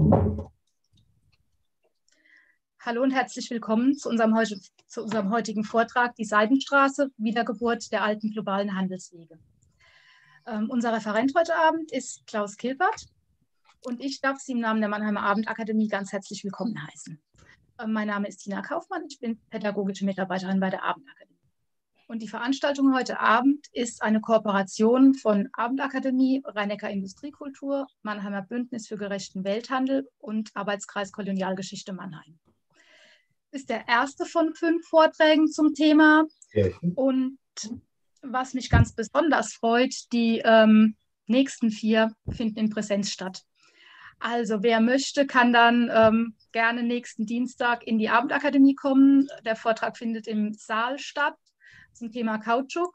Hallo und herzlich willkommen zu unserem heutigen Vortrag, die Seidenstraße, Wiedergeburt der alten globalen Handelswege. Unser Referent heute Abend ist Klaus Kilbert und ich darf Sie im Namen der Mannheimer Abendakademie ganz herzlich willkommen heißen. Mein Name ist Tina Kaufmann, ich bin pädagogische Mitarbeiterin bei der Abendakademie. Und die Veranstaltung heute Abend ist eine Kooperation von Abendakademie, Rhein-Neckar Industriekultur, Mannheimer Bündnis für gerechten Welthandel und Arbeitskreis Kolonialgeschichte Mannheim. Ist der erste von 5 Vorträgen zum Thema. Und was mich ganz besonders freut, die nächsten 4 finden in Präsenz statt. Also wer möchte, kann dann gerne nächsten Dienstag in die Abendakademie kommen. Der Vortrag findet im Saal statt zum Thema Kautschuk.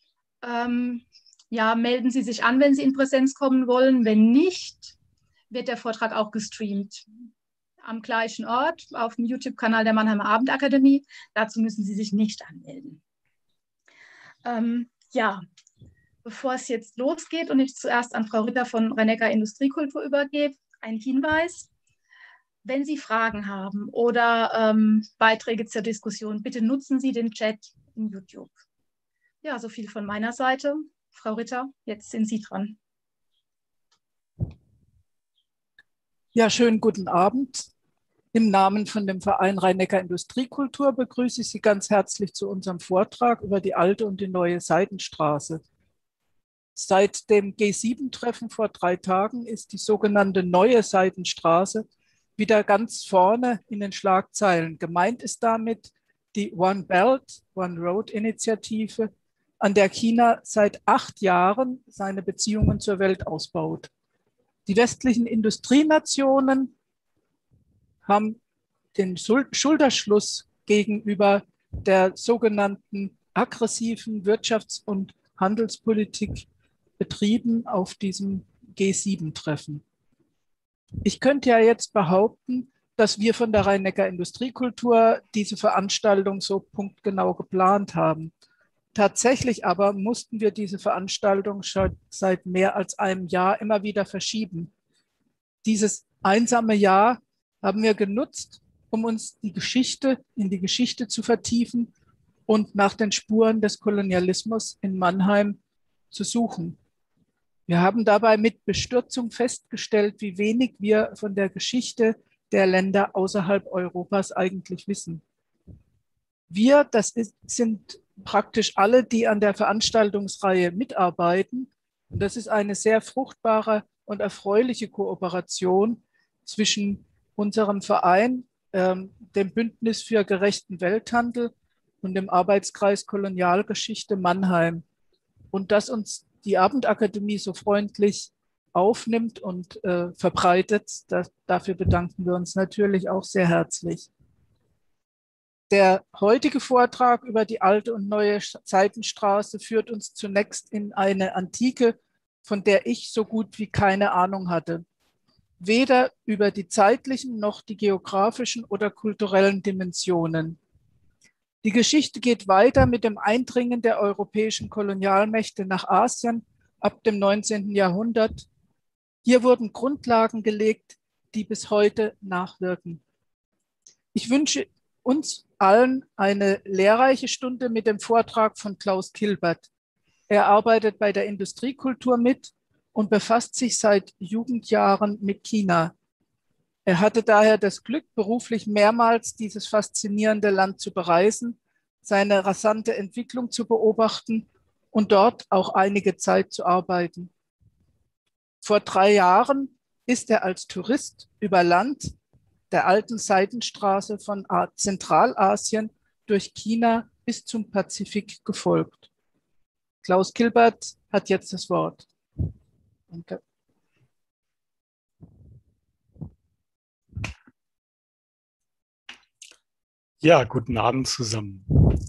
Ja, melden Sie sich an, wenn Sie in Präsenz kommen wollen. Wenn nicht, wird der Vortrag auch gestreamt. Am gleichen Ort, auf dem YouTube-Kanal der Mannheimer Abendakademie. Dazu müssen Sie sich nicht anmelden. Ja, bevor es jetzt losgeht und ich zuerst an Frau Ritter von Rhein-Neckar Industriekultur übergebe, ein Hinweis. Wenn Sie Fragen haben oder Beiträge zur Diskussion, bitte nutzen Sie den Chat in YouTube. Ja, so viel von meiner Seite. Frau Ritter, jetzt sind Sie dran. Ja, schönen guten Abend. Im Namen von dem Verein Rhein-Neckar Industriekultur begrüße ich Sie ganz herzlich zu unserem Vortrag über die alte und die neue Seidenstraße. Seit dem G7-Treffen vor 3 Tagen ist die sogenannte neue Seidenstraße wieder ganz vorne in den Schlagzeilen. Gemeint ist damit die One Belt, One Road Initiative, an der China seit 8 Jahren seine Beziehungen zur Welt ausbaut. Die westlichen Industrienationen haben den Schulterschluss gegenüber der sogenannten aggressiven Wirtschafts- und Handelspolitik betrieben auf diesem G7-Treffen. Ich könnte ja jetzt behaupten, dass wir von der Rhein-Neckar Industriekultur diese Veranstaltung so punktgenau geplant haben. Tatsächlich aber mussten wir diese Veranstaltung schon seit mehr als einem Jahr immer wieder verschieben. Dieses einsame Jahr haben wir genutzt, um uns in die Geschichte zu vertiefen und nach den Spuren des Kolonialismus in Mannheim zu suchen. Wir haben dabei mit Bestürzung festgestellt, wie wenig wir von der Geschichte der Länder außerhalb Europas eigentlich wissen. Wir, sind praktisch alle, die an der Veranstaltungsreihe mitarbeiten. Und das ist eine sehr fruchtbare und erfreuliche Kooperation zwischen unserem Verein, dem Bündnis für gerechten Welthandel und dem Arbeitskreis Kolonialgeschichte Mannheim. Und dass uns die Abendakademie so freundlich aufnimmt und verbreitet, dafür bedanken wir uns natürlich auch sehr herzlich. Der heutige Vortrag über die alte und neue Seidenstraße führt uns zunächst in eine Antike, von der ich so gut wie keine Ahnung hatte. Weder über die zeitlichen noch die geografischen oder kulturellen Dimensionen. Die Geschichte geht weiter mit dem Eindringen der europäischen Kolonialmächte nach Asien ab dem 19. Jahrhundert. Hier wurden Grundlagen gelegt, die bis heute nachwirken. Ich wünsche uns allen eine lehrreiche Stunde mit dem Vortrag von Klaus Kilbert. Er arbeitet bei der Industriekultur mit und befasst sich seit Jugendjahren mit China. Er hatte daher das Glück, beruflich mehrmals dieses faszinierende Land zu bereisen, seine rasante Entwicklung zu beobachten und dort auch einige Zeit zu arbeiten. Vor 3 Jahren ist er als Tourist über Land der alten Seidenstraße von Zentralasien durch China bis zum Pazifik gefolgt. Klaus Kilbert hat jetzt das Wort. Danke. Ja, guten Abend zusammen.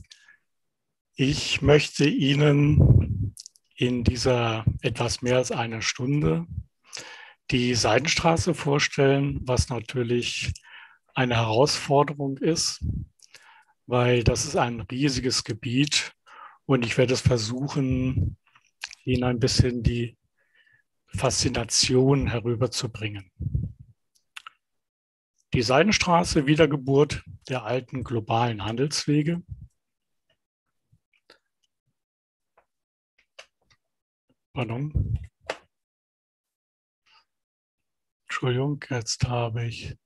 Ich möchte Ihnen in dieser etwas mehr als einer Stunde die Seidenstraße vorstellen, was natürlich eine Herausforderung ist, weil das ist ein riesiges Gebiet und ich werde es versuchen, Ihnen ein bisschen die Faszination herüberzubringen. Die Seidenstraße, Wiedergeburt der alten globalen Handelswege. Pardon. Entschuldigung, jetzt habe ich.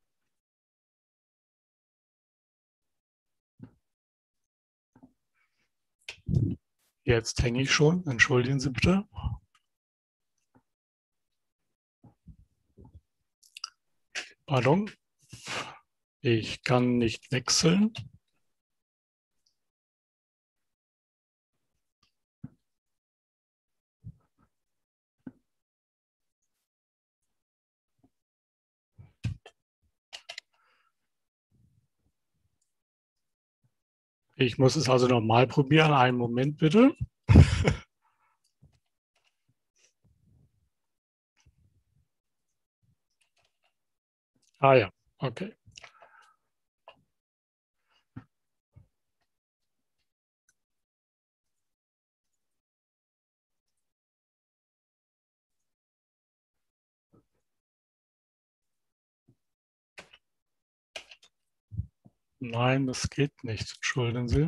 Jetzt hänge ich schon. Entschuldigen Sie bitte. Pardon. Ich kann nicht wechseln. Ich muss es also nochmal probieren. Einen Moment bitte. Ah ja, okay. Nein, das geht nicht. Entschuldigen Sie.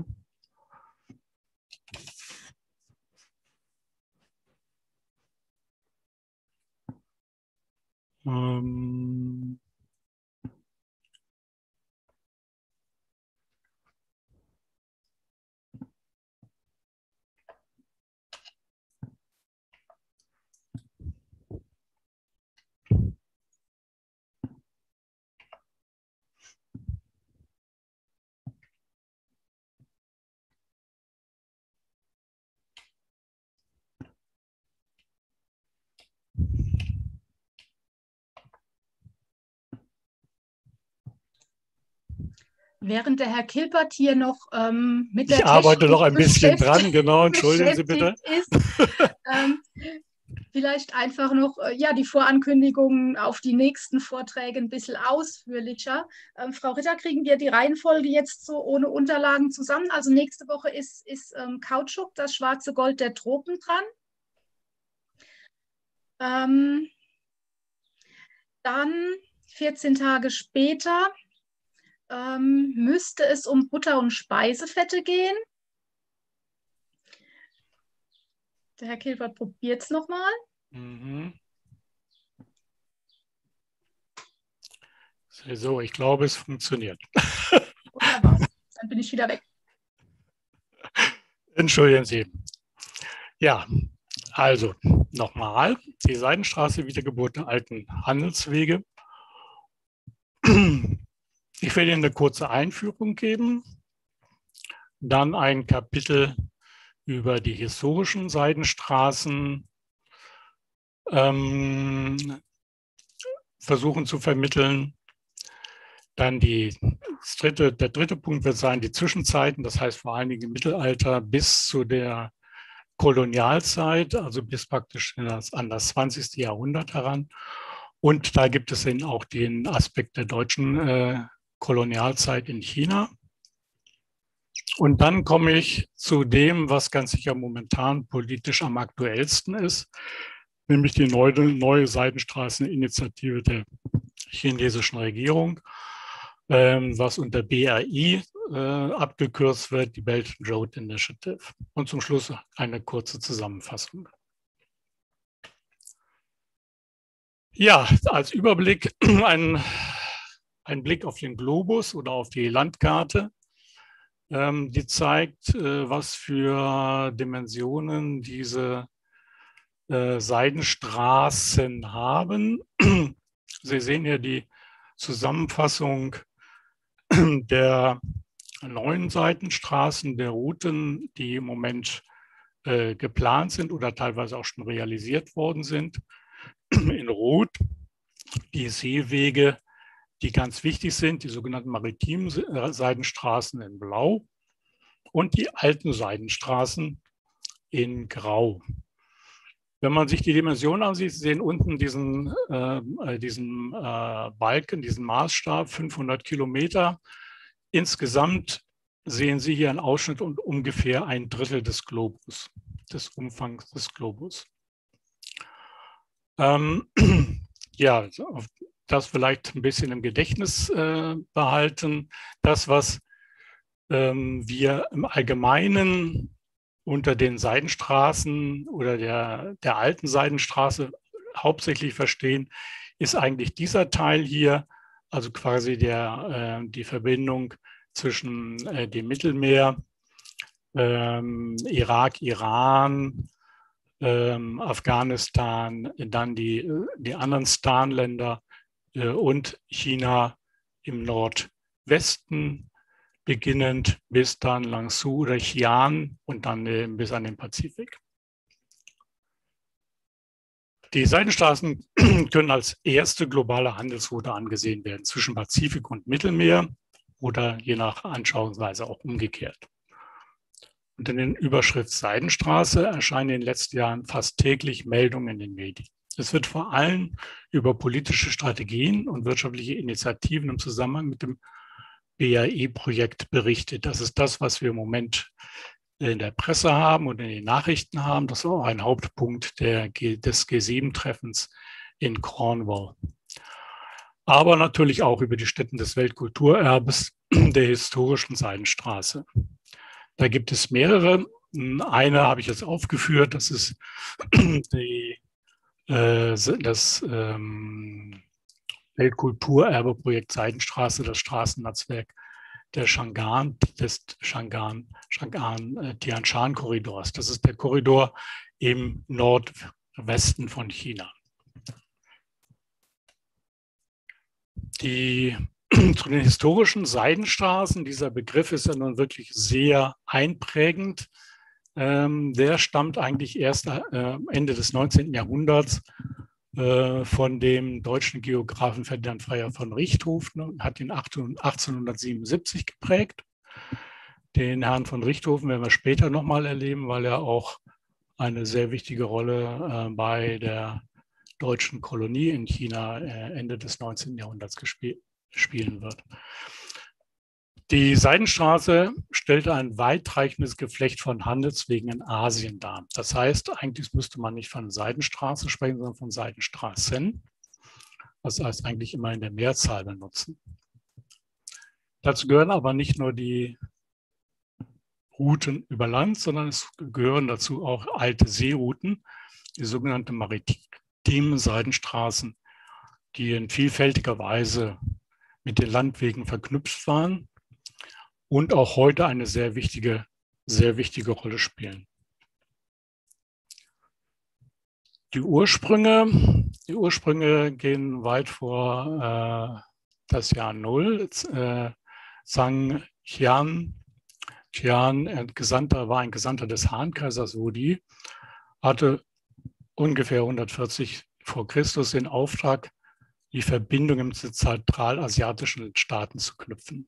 Während der Herr Kilpert hier noch mit der Ich arbeite noch ein bisschen beschäftigt, dran, genau, entschuldigen Sie bitte. ist, vielleicht einfach noch die Vorankündigungen auf die nächsten Vorträge ein bisschen ausführlicher. Frau Ritter, kriegen wir die Reihenfolge jetzt so ohne Unterlagen zusammen? Also nächste Woche ist Kautschuk, das schwarze Gold der Tropen dran. Dann 14 Tage später müsste es um Butter und Speisefette gehen. Der Herr Kilpert probiert es nochmal. So, ich glaube, es funktioniert. Wunderbar, dann bin ich wieder weg. Entschuldigen Sie. Ja, also nochmal, die Seidenstraße, Wiedergeburt der alten Handelswege. Ich werde Ihnen eine kurze Einführung geben, dann ein Kapitel über die historischen Seidenstraßen versuchen zu vermitteln. Dann der dritte Punkt wird sein, die Zwischenzeiten, das heißt vor allen Dingen im Mittelalter bis zu der Kolonialzeit, also bis praktisch an das 20. Jahrhundert heran. Und da gibt es dann auch den Aspekt der deutschen Kolonialzeit in China. Und dann komme ich zu dem, was ganz sicher momentan politisch am aktuellsten ist, nämlich die neue Seidenstraßeninitiative der chinesischen Regierung, was unter BRI abgekürzt wird, die Belt and Road Initiative. Und zum Schluss eine kurze Zusammenfassung. Ja, als Überblick ein Blick auf den Globus oder auf die Landkarte, die zeigt, was für Dimensionen diese Seidenstraßen haben. Sie sehen hier die Zusammenfassung der neuen Seidenstraßen, der Routen, die im Moment geplant sind oder teilweise auch schon realisiert worden sind. In Rot die Seewege, die ganz wichtig sind, die sogenannten maritimen Seidenstraßen in Blau und die alten Seidenstraßen in Grau. Wenn man sich die Dimension ansieht, Sie sehen unten diesen Balken, diesen Maßstab, 500 Kilometer. Insgesamt sehen Sie hier einen Ausschnitt und ungefähr ein Drittel des Globus, des Umfangs des Globus. Ja, das vielleicht ein bisschen im Gedächtnis behalten. Das, was wir im Allgemeinen unter den Seidenstraßen oder der alten Seidenstraße hauptsächlich verstehen, ist eigentlich dieser Teil hier, also quasi die Verbindung zwischen dem Mittelmeer, Irak, Iran, Afghanistan, dann die anderen Stan-Länder und China im Nordwesten, beginnend bis dann Langzhou oder Xi'an und dann bis an den Pazifik. Die Seidenstraßen können als erste globale Handelsroute angesehen werden zwischen Pazifik und Mittelmeer oder je nach Anschauungsweise auch umgekehrt. Unter der Überschrift Seidenstraße erscheinen in den letzten Jahren fast täglich Meldungen in den Medien. Es wird vor allem über politische Strategien und wirtschaftliche Initiativen im Zusammenhang mit dem BAE-Projekt berichtet. Das ist das, was wir im Moment in der Presse haben und in den Nachrichten haben. Das war auch ein Hauptpunkt des G7-Treffens in Cornwall. Aber natürlich auch über die Stätten des Weltkulturerbes der historischen Seidenstraße. Da gibt es mehrere. Eine habe ich jetzt aufgeführt, das ist das Weltkulturerbe-Projekt Seidenstraße, das Straßennetzwerk des Shangan-Tianshan-Korridors. Das ist der Korridor im Nordwesten von China. Zu den historischen Seidenstraßen, dieser Begriff ist ja nun wirklich sehr einprägend. Der stammt eigentlich erst Ende des 19. Jahrhunderts von dem deutschen Geographen Ferdinand Freyer von Richthofen und hat ihn 1877 geprägt. Den Herrn von Richthofen werden wir später nochmal erleben, weil er auch eine sehr wichtige Rolle bei der deutschen Kolonie in China Ende des 19. Jahrhunderts spielen wird. Die Seidenstraße stellte ein weitreichendes Geflecht von Handelswegen in Asien dar. Das heißt, eigentlich müsste man nicht von Seidenstraße sprechen, sondern von Seidenstraßen. Das heißt eigentlich immer in der Mehrzahl benutzen. Dazu gehören aber nicht nur die Routen über Land, sondern es gehören dazu auch alte Seerouten, die sogenannte maritimen Seidenstraßen, die in vielfältiger Weise mit den Landwegen verknüpft waren und auch heute eine sehr wichtige Rolle spielen. Die Ursprünge gehen weit vor das Jahr 0. Zhang Qian war ein Gesandter des Han-Kaisers Wudi, hatte ungefähr 140 vor Christus den Auftrag, die Verbindungen zu zentralasiatischen Staaten zu knüpfen.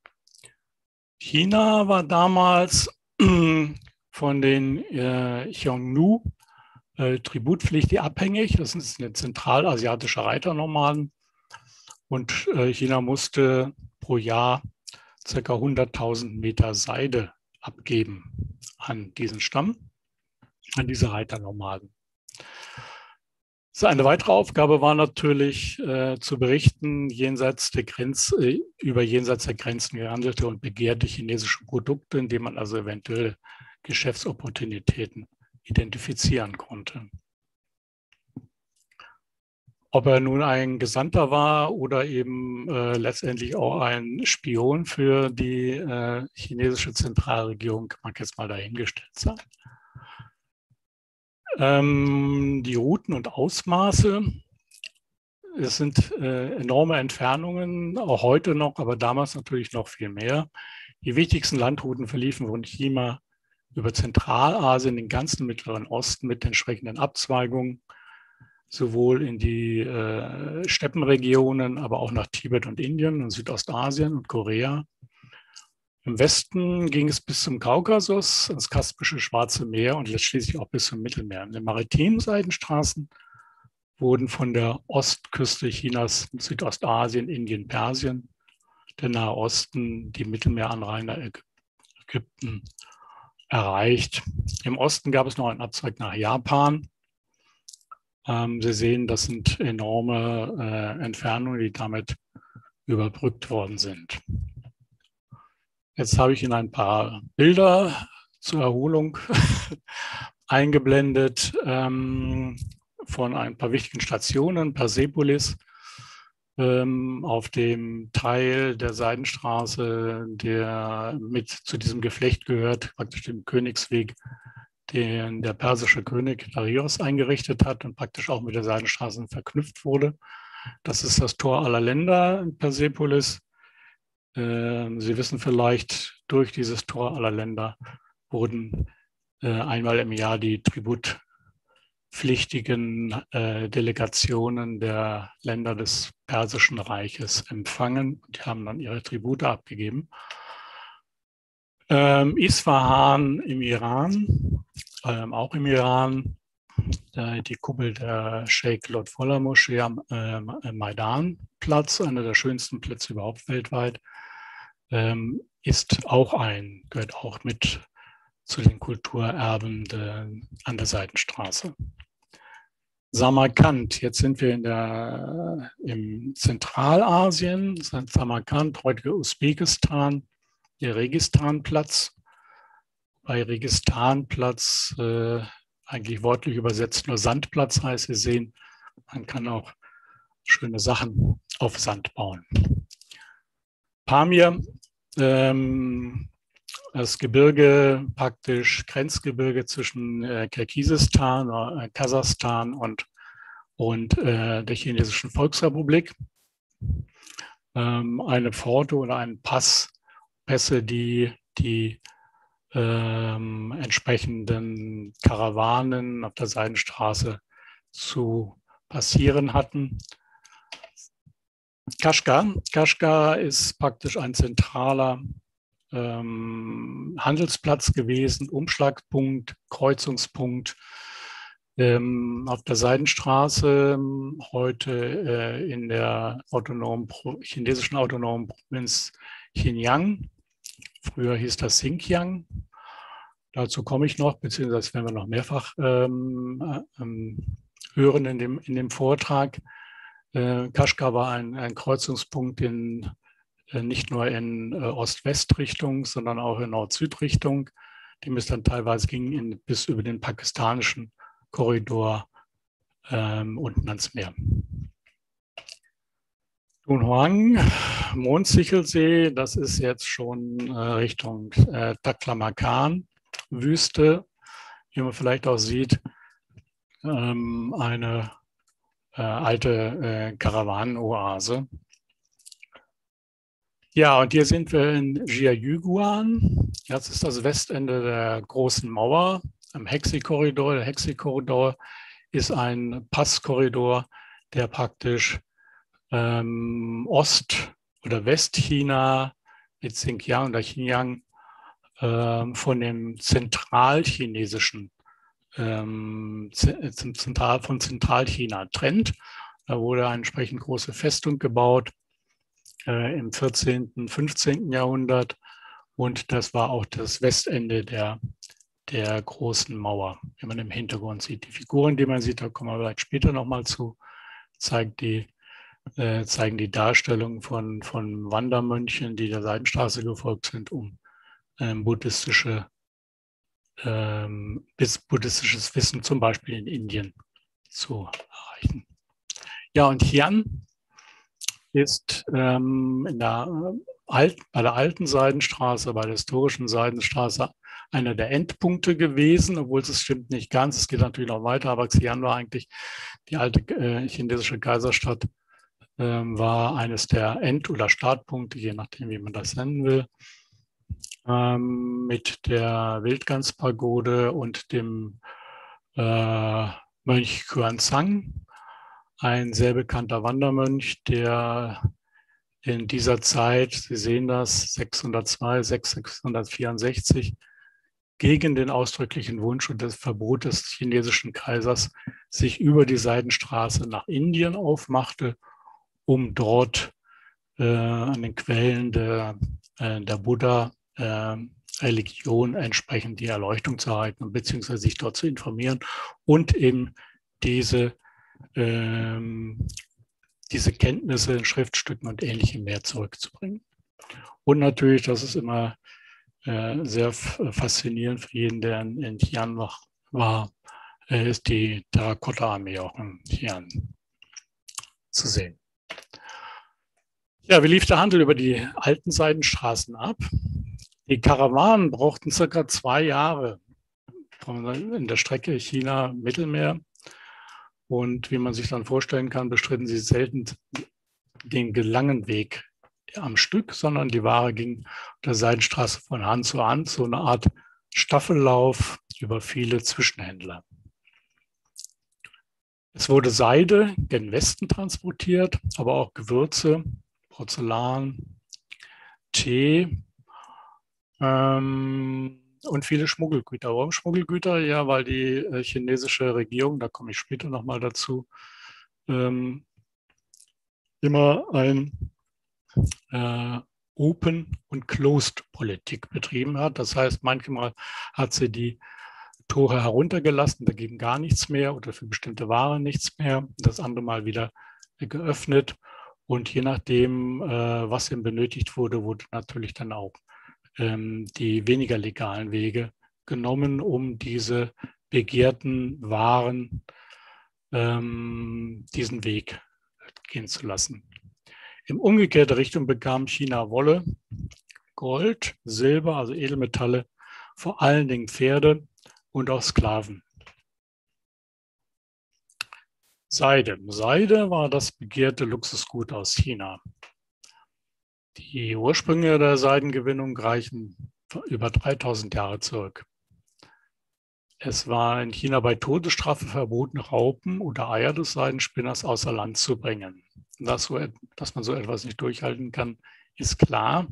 China war damals von den Xiongnu tributpflichtig abhängig. Das ist eine zentralasiatische Reiternomaden. Und China musste pro Jahr ca. 100.000 Meter Seide abgeben an diesen Stamm, an diese Reiternomaden. Eine weitere Aufgabe war natürlich zu berichten über jenseits der Grenzen gehandelte und begehrte chinesische Produkte, indem man also eventuell Geschäftsopportunitäten identifizieren konnte. Ob er nun ein Gesandter war oder eben letztendlich auch ein Spion für die chinesische Zentralregierung, mag jetzt mal dahingestellt sein. Die Routen und Ausmaße, es sind enorme Entfernungen, auch heute noch, aber damals natürlich noch viel mehr. Die wichtigsten Landrouten verliefen von China über Zentralasien, den ganzen Mittleren Osten mit entsprechenden Abzweigungen, sowohl in die Steppenregionen, aber auch nach Tibet und Indien und Südostasien und Korea. Im Westen ging es bis zum Kaukasus, das Kaspische Schwarze Meer und schließlich auch bis zum Mittelmeer. Die maritimen Seidenstraßen wurden von der Ostküste Chinas, Südostasien, Indien, Persien, der Nahe Osten, die Mittelmeeranrainer Ägypten erreicht. Im Osten gab es noch einen Abzweig nach Japan Sie sehen, das sind enorme Entfernungen, die damit überbrückt worden sind. Jetzt habe ich Ihnen ein paar Bilder zur Erholung eingeblendet von ein paar wichtigen Stationen. Persepolis auf dem Teil der Seidenstraße, der mit zu diesem Geflecht gehört, praktisch dem Königsweg, den der persische König Darius eingerichtet hat und praktisch auch mit der Seidenstraße verknüpft wurde. Das ist das Tor aller Länder in Persepolis. Sie wissen vielleicht, durch dieses Tor aller Länder wurden einmal im Jahr die tributpflichtigen Delegationen der Länder des Persischen Reiches empfangen. Die haben dann ihre Tribute abgegeben. Isfahan im Iran, auch im Iran, die Kuppel der Sheikh Lotfollah Moschee am Maidan-Platz, einer der schönsten Plätze überhaupt weltweit, gehört auch mit zu den Kulturerben an der Seidenstraße. Samarkand, jetzt sind wir im Zentralasien, Samarkand, heutige Usbekistan, der Registanplatz. Bei Registanplatz eigentlich wortlich übersetzt nur Sandplatz heißt, Sie sehen, man kann auch schöne Sachen auf Sand bauen. Pamir, das Gebirge, praktisch Grenzgebirge zwischen Kirgisistan, Kasachstan und der Chinesischen Volksrepublik. Eine Pforte oder ein Pässe, die entsprechenden Karawanen auf der Seidenstraße zu passieren hatten. Kashgar ist praktisch ein zentraler Handelsplatz gewesen, Umschlagpunkt, Kreuzungspunkt auf der Seidenstraße, heute in der chinesischen autonomen Provinz Xinjiang. Früher hieß das Xinjiang. Dazu komme ich noch, beziehungsweise werden wir noch mehrfach hören in dem Vortrag. Kashgar war ein Kreuzungspunkt nicht nur in Ost-West-Richtung, sondern auch in Nord-Süd-Richtung, dem es dann teilweise ging bis über den pakistanischen Korridor unten ans Meer. Dunhuang, Mondsichelsee, das ist jetzt schon Richtung Taklamakan-Wüste, wie man vielleicht auch sieht, eine alte Karawannenoase. Ja, und hier sind wir in Jiayuguan. Das ist das Westende der Großen Mauer am Hexi-Korridor. Der Hexi-Korridor ist ein Passkorridor, der praktisch Ost- oder Westchina mit Xinjiang oder Xinjiang von dem zentralchinesischen, von Zentralchina trennt. Da wurde eine entsprechend große Festung gebaut im 14., 15. Jahrhundert und das war auch das Westende der Großen Mauer. Wenn man im Hintergrund sieht, die Figuren, die man sieht, da kommen wir vielleicht später nochmal zu, zeigen die Darstellung von Wandermönchen, die der Seidenstraße gefolgt sind, um buddhistisches Wissen zum Beispiel in Indien zu erreichen. Ja, und Xi'an ist bei der alten Seidenstraße, bei der historischen Seidenstraße einer der Endpunkte gewesen, obwohl es stimmt nicht ganz, es geht natürlich noch weiter, aber Xi'an war eigentlich die alte chinesische Kaiserstadt, war eines der End- oder Startpunkte, je nachdem, wie man das nennen will, mit der Wildganspagode und dem Mönch Xuanzang, ein sehr bekannter Wandermönch, der in dieser Zeit, Sie sehen das, 602, 664, gegen den ausdrücklichen Wunsch und das Verbot des chinesischen Kaisers sich über die Seidenstraße nach Indien aufmachte, um dort an den Quellen der Buddha-Religion entsprechend die Erleuchtung zu erhalten, beziehungsweise sich dort zu informieren und eben diese diese Kenntnisse in Schriftstücken und Ähnlichem mehr zurückzubringen. Und natürlich, das ist immer sehr faszinierend für jeden, der in Xi'an war, ist die Terrakotta-Armee auch in Xi'an zu sehen. Ja, wie lief der Handel über die alten Seidenstraßen ab? Die Karawanen brauchten circa 2 Jahre in der Strecke China-Mittelmeer. Und wie man sich dann vorstellen kann, bestritten sie selten den langen Weg am Stück, sondern die Ware ging auf der Seidenstraße von Hand zu Hand, so eine Art Staffellauf über viele Zwischenhändler. Es wurde Seide gen Westen transportiert, aber auch Gewürze, Porzellan, Tee und viele Schmuggelgüter. Warum Schmuggelgüter? Ja, weil die chinesische Regierung, da komme ich später nochmal dazu, immer ein Open- und Closed-Politik betrieben hat. Das heißt, manchmal hat sie die Tore heruntergelassen, da ging gar nichts mehr oder für bestimmte Waren nichts mehr. Das andere Mal wieder geöffnet. Und je nachdem, was eben benötigt wurde, wurde natürlich dann auch die weniger legalen Wege genommen, um diese begehrten Waren diesen Weg gehen zu lassen. In umgekehrte Richtung bekam China Wolle, Gold, Silber, also Edelmetalle, vor allen Dingen Pferde und auch Sklaven. Seide. Seide war das begehrte Luxusgut aus China. Die Ursprünge der Seidengewinnung reichen über 3000 Jahre zurück. Es war in China bei Todesstrafe verboten, Raupen oder Eier des Seidenspinners außer Land zu bringen. Dass man so etwas nicht durchhalten kann, ist klar.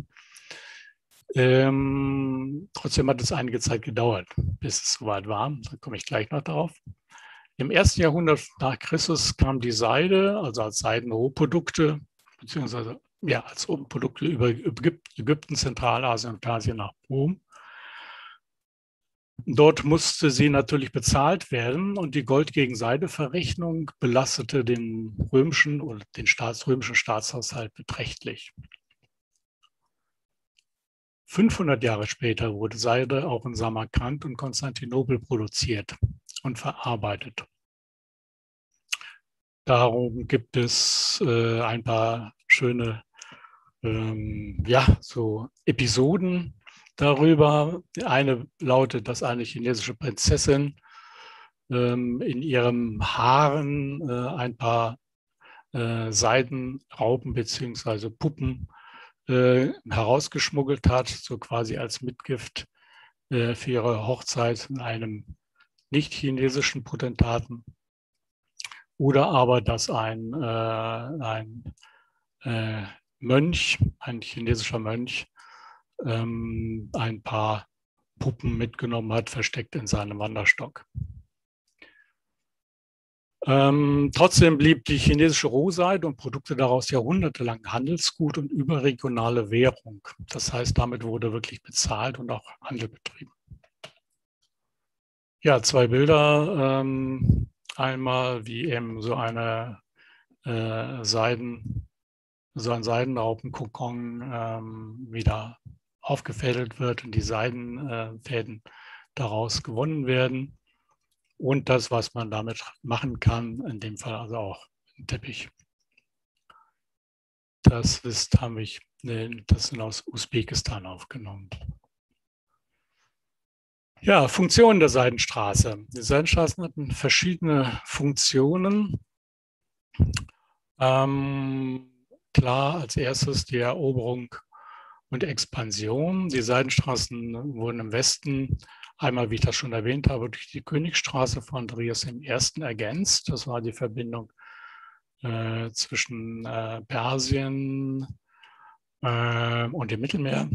Trotzdem hat es einige Zeit gedauert, bis es soweit war. Da komme ich gleich noch darauf. Im 1. Jahrhundert nach Christus kam die Seide, also als Seidenrohprodukte, beziehungsweise ja, als Produkte über Ägypten, Zentralasien und Persien nach Rom. Dort musste sie natürlich bezahlt werden und die Gold-gegen-Seide-Verrechnung belastete den römischen oder den römischen Staatshaushalt beträchtlich. 500 Jahre später wurde Seide auch in Samarkand und Konstantinopel produziert und verarbeitet. Darum gibt es ein paar schöne so Episoden darüber. Eine lautet, dass eine chinesische Prinzessin in ihrem Haaren ein paar Seidenraupen bzw. Puppen herausgeschmuggelt hat, so quasi als Mitgift für ihre Hochzeit in einem nicht-chinesischen Potentaten. Oder aber, dass ein Mönch, ein chinesischer Mönch, ein paar Puppen mitgenommen hat, versteckt in seinem Wanderstock. Trotzdem blieb die chinesische Rohseide und Produkte daraus jahrhundertelang Handelsgut und überregionale Währung. Das heißt, damit wurde wirklich bezahlt und auch Handel betrieben. Ja, 2 Bilder. Einmal, wie eben so ein Seidenraupenkokon wieder aufgefädelt wird und die Seidenfäden daraus gewonnen werden. Und das, was man damit machen kann, in dem Fall also auch ein Teppich. Das sind aus Usbekistan aufgenommen. Ja, Funktionen der Seidenstraße. Die Seidenstraßen hatten verschiedene Funktionen. Klar, als erstes die Eroberung und Expansion. Die Seidenstraßen wurden im Westen einmal, wie ich das schon erwähnt habe, durch die Königsstraße von Andreas I. ergänzt. Das war die Verbindung zwischen Persien und dem Mittelmeer.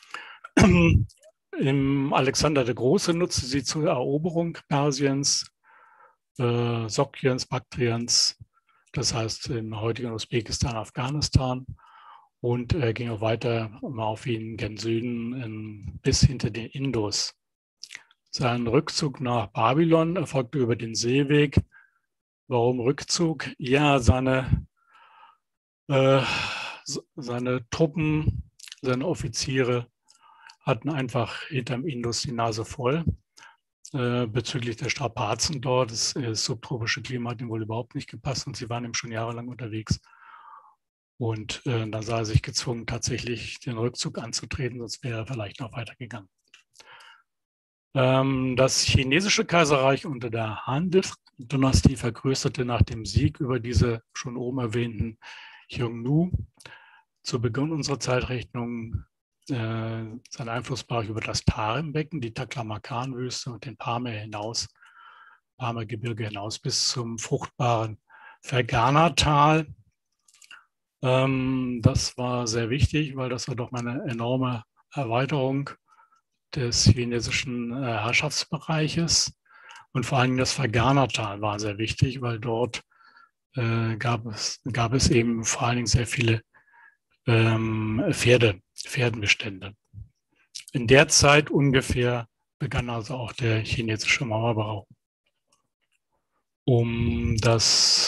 Alexander der Große nutzte sie zur Eroberung Persiens, Sogdiens, Baktriens, das heißt im heutigen Usbekistan, Afghanistan. Und er ging auch weiter auf ihn gen Süden bis hinter den Indus. Sein Rückzug nach Babylon erfolgte über den Seeweg Warum Rückzug? Ja, seine Truppen, seine Offiziere hatten einfach hinterm Indus die Nase voll bezüglich der Strapazen dort. Das subtropische Klima hat ihm wohl überhaupt nicht gepasst und sie waren eben schon jahrelang unterwegs. Und dann sah er sich gezwungen, tatsächlich den Rückzug anzutreten, sonst wäre er vielleicht noch weitergegangen. Das chinesische Kaiserreich unter der Han-Dynastie vergrößerte nach dem Sieg über diese schon oben erwähnten Xiongnu zu Beginn unserer Zeitrechnung seinen Einflussbereich über das Tarimbecken, die Taklamakan-Wüste und den Pamir-Gebirge hinaus bis zum fruchtbaren Ferghana-Tal. Das war sehr wichtig, weil das war doch eine enorme Erweiterung des chinesischen Herrschaftsbereiches. Und vor allem das Ferghana-Tal war sehr wichtig, weil dort gab es eben vor allen Dingen sehr viele Pferdenbestände. In der Zeit ungefähr begann also auch der chinesische Mauerbau. Um das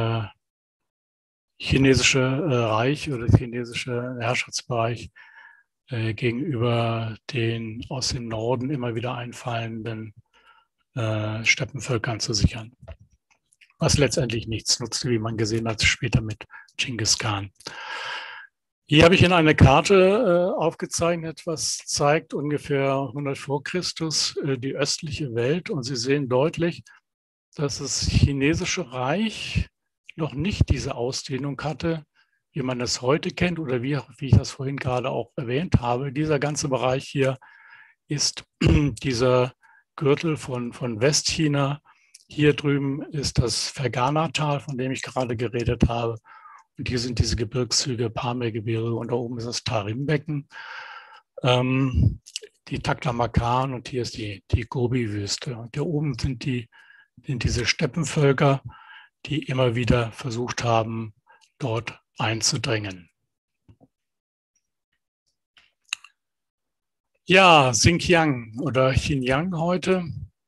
chinesische Reich oder der chinesische Herrschaftsbereich gegenüber den aus dem Norden immer wieder einfallenden Steppenvölkern zu sichern. Was letztendlich nichts nutzte, wie man gesehen hat, später mit Genghis Khan. Hier habe ich Ihnen eine Karte aufgezeichnet, was zeigt ungefähr 100 vor Christus die östliche Welt. Und Sie sehen deutlich, dass das chinesische Reich noch nicht diese Ausdehnung hatte, wie man es heute kennt oder wie ich das vorhin gerade auch erwähnt habe. Dieser ganze Bereich hier ist dieser Gürtel von Westchina. Hier drüben ist das Ferghana-Tal, von dem ich gerade geredet habe. Und hier sind diese Gebirgszüge, Pamir-Gebirge und da oben ist das Tarim-Becken, die Taklamakan und hier ist die Gobi-Wüste. Und hier oben sind diese Steppenvölker, die immer wieder versucht haben, dort einzudrängen. Ja, Xinjiang oder Xinjiang heute.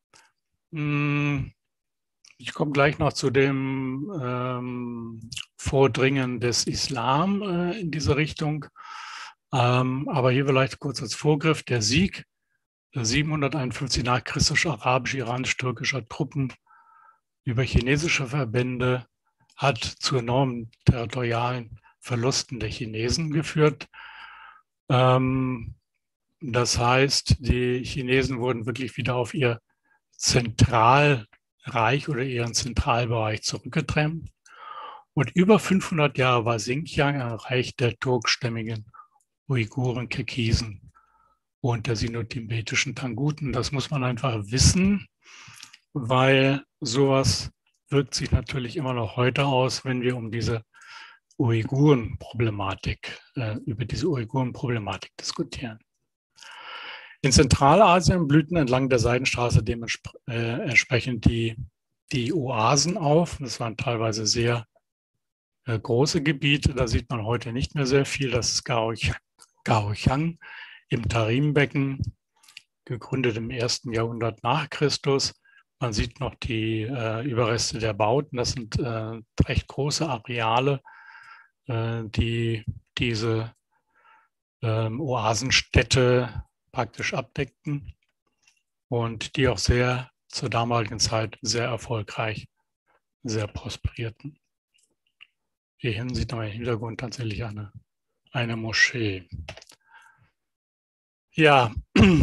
Ich komme gleich noch zu dem Vordringen des Islam in diese Richtung. Aber hier vielleicht kurz als Vorgriff. Der Sieg 751 nach Christus arabisch-iranisch-türkischer Truppen über chinesische Verbände hat zu enormen territorialen Verlusten der Chinesen geführt. Das heißt, die Chinesen wurden wirklich wieder auf ihr Zentralreich oder ihren Zentralbereich zurückgedrängt. Und über 500 Jahre war Xinjiang ein Reich der turkstämmigen Uiguren, Kirgisen und der sino-tibetischen Tanghuten. Das muss man einfach wissen, weil sowas wirkt sich natürlich immer noch heute aus, wenn wir um diese Uiguren-Problematik, über diese Uiguren-Problematik diskutieren. In Zentralasien blühten entlang der Seidenstraße dementsprechend die Oasen auf. Das waren teilweise sehr große Gebiete. Da sieht man heute nicht mehr sehr viel. Das ist Gaoxiang im Tarimbecken, gegründet im 1. Jahrhundert nach Christus. Man sieht noch die Überreste der Bauten. Das sind recht große Areale, die diese Oasenstädte praktisch abdeckten und die auch zur damaligen Zeit sehr erfolgreich, sehr prosperierten. Hier hinten sieht man im Hintergrund tatsächlich eine Moschee. Ja,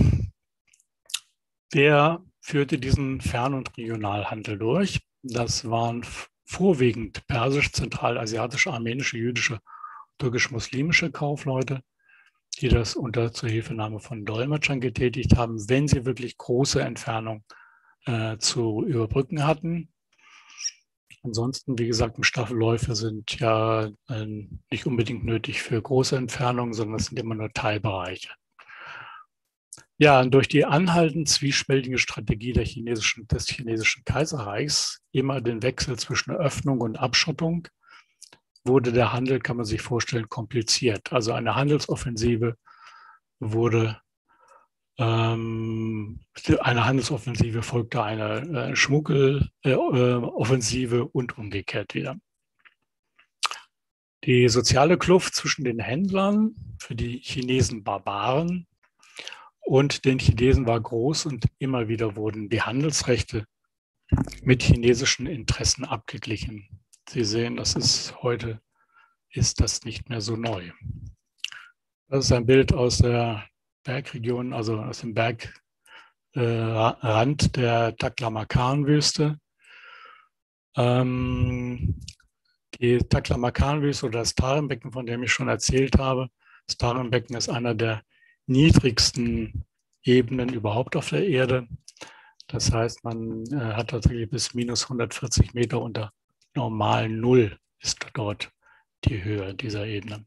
wer führte diesen Fern- und Regionalhandel durch? Das waren vorwiegend persisch, zentralasiatische, armenische, jüdische, türkisch-muslimische Kaufleute, die das unter Zuhilfenahme von Dolmetschern getätigt haben, wenn sie wirklich große Entfernungen zu überbrücken hatten. Ansonsten, wie gesagt, Staffelläufe sind ja nicht unbedingt nötig für große Entfernungen, sondern es sind immer nur Teilbereiche. Ja, und durch die anhaltend zwiespältige Strategie des chinesischen Kaiserreichs, immer den Wechsel zwischen Öffnung und Abschottung, wurde der Handel, kann man sich vorstellen, kompliziert. Also eine Handelsoffensive wurde Einer Handelsoffensive folgte eine Schmuggeloffensive und umgekehrt wieder. Die soziale Kluft zwischen den Händlern, für die Chinesen Barbaren, und den Chinesen war groß und immer wieder wurden die Handelsrechte mit chinesischen Interessen abgeglichen. Sie sehen, heute ist das nicht mehr so neu. Das ist ein Bild aus der Bergregion, also aus dem Bergrand der Taklamakan-Wüste. Die Taklamakan-Wüste oder das Tarimbecken, von dem ich schon erzählt habe. Das Tarimbecken ist einer der niedrigsten Ebenen überhaupt auf der Erde. Das heißt, man hat tatsächlich bis minus 140 Meter unter normalen Null ist dort die Höhe dieser Ebene.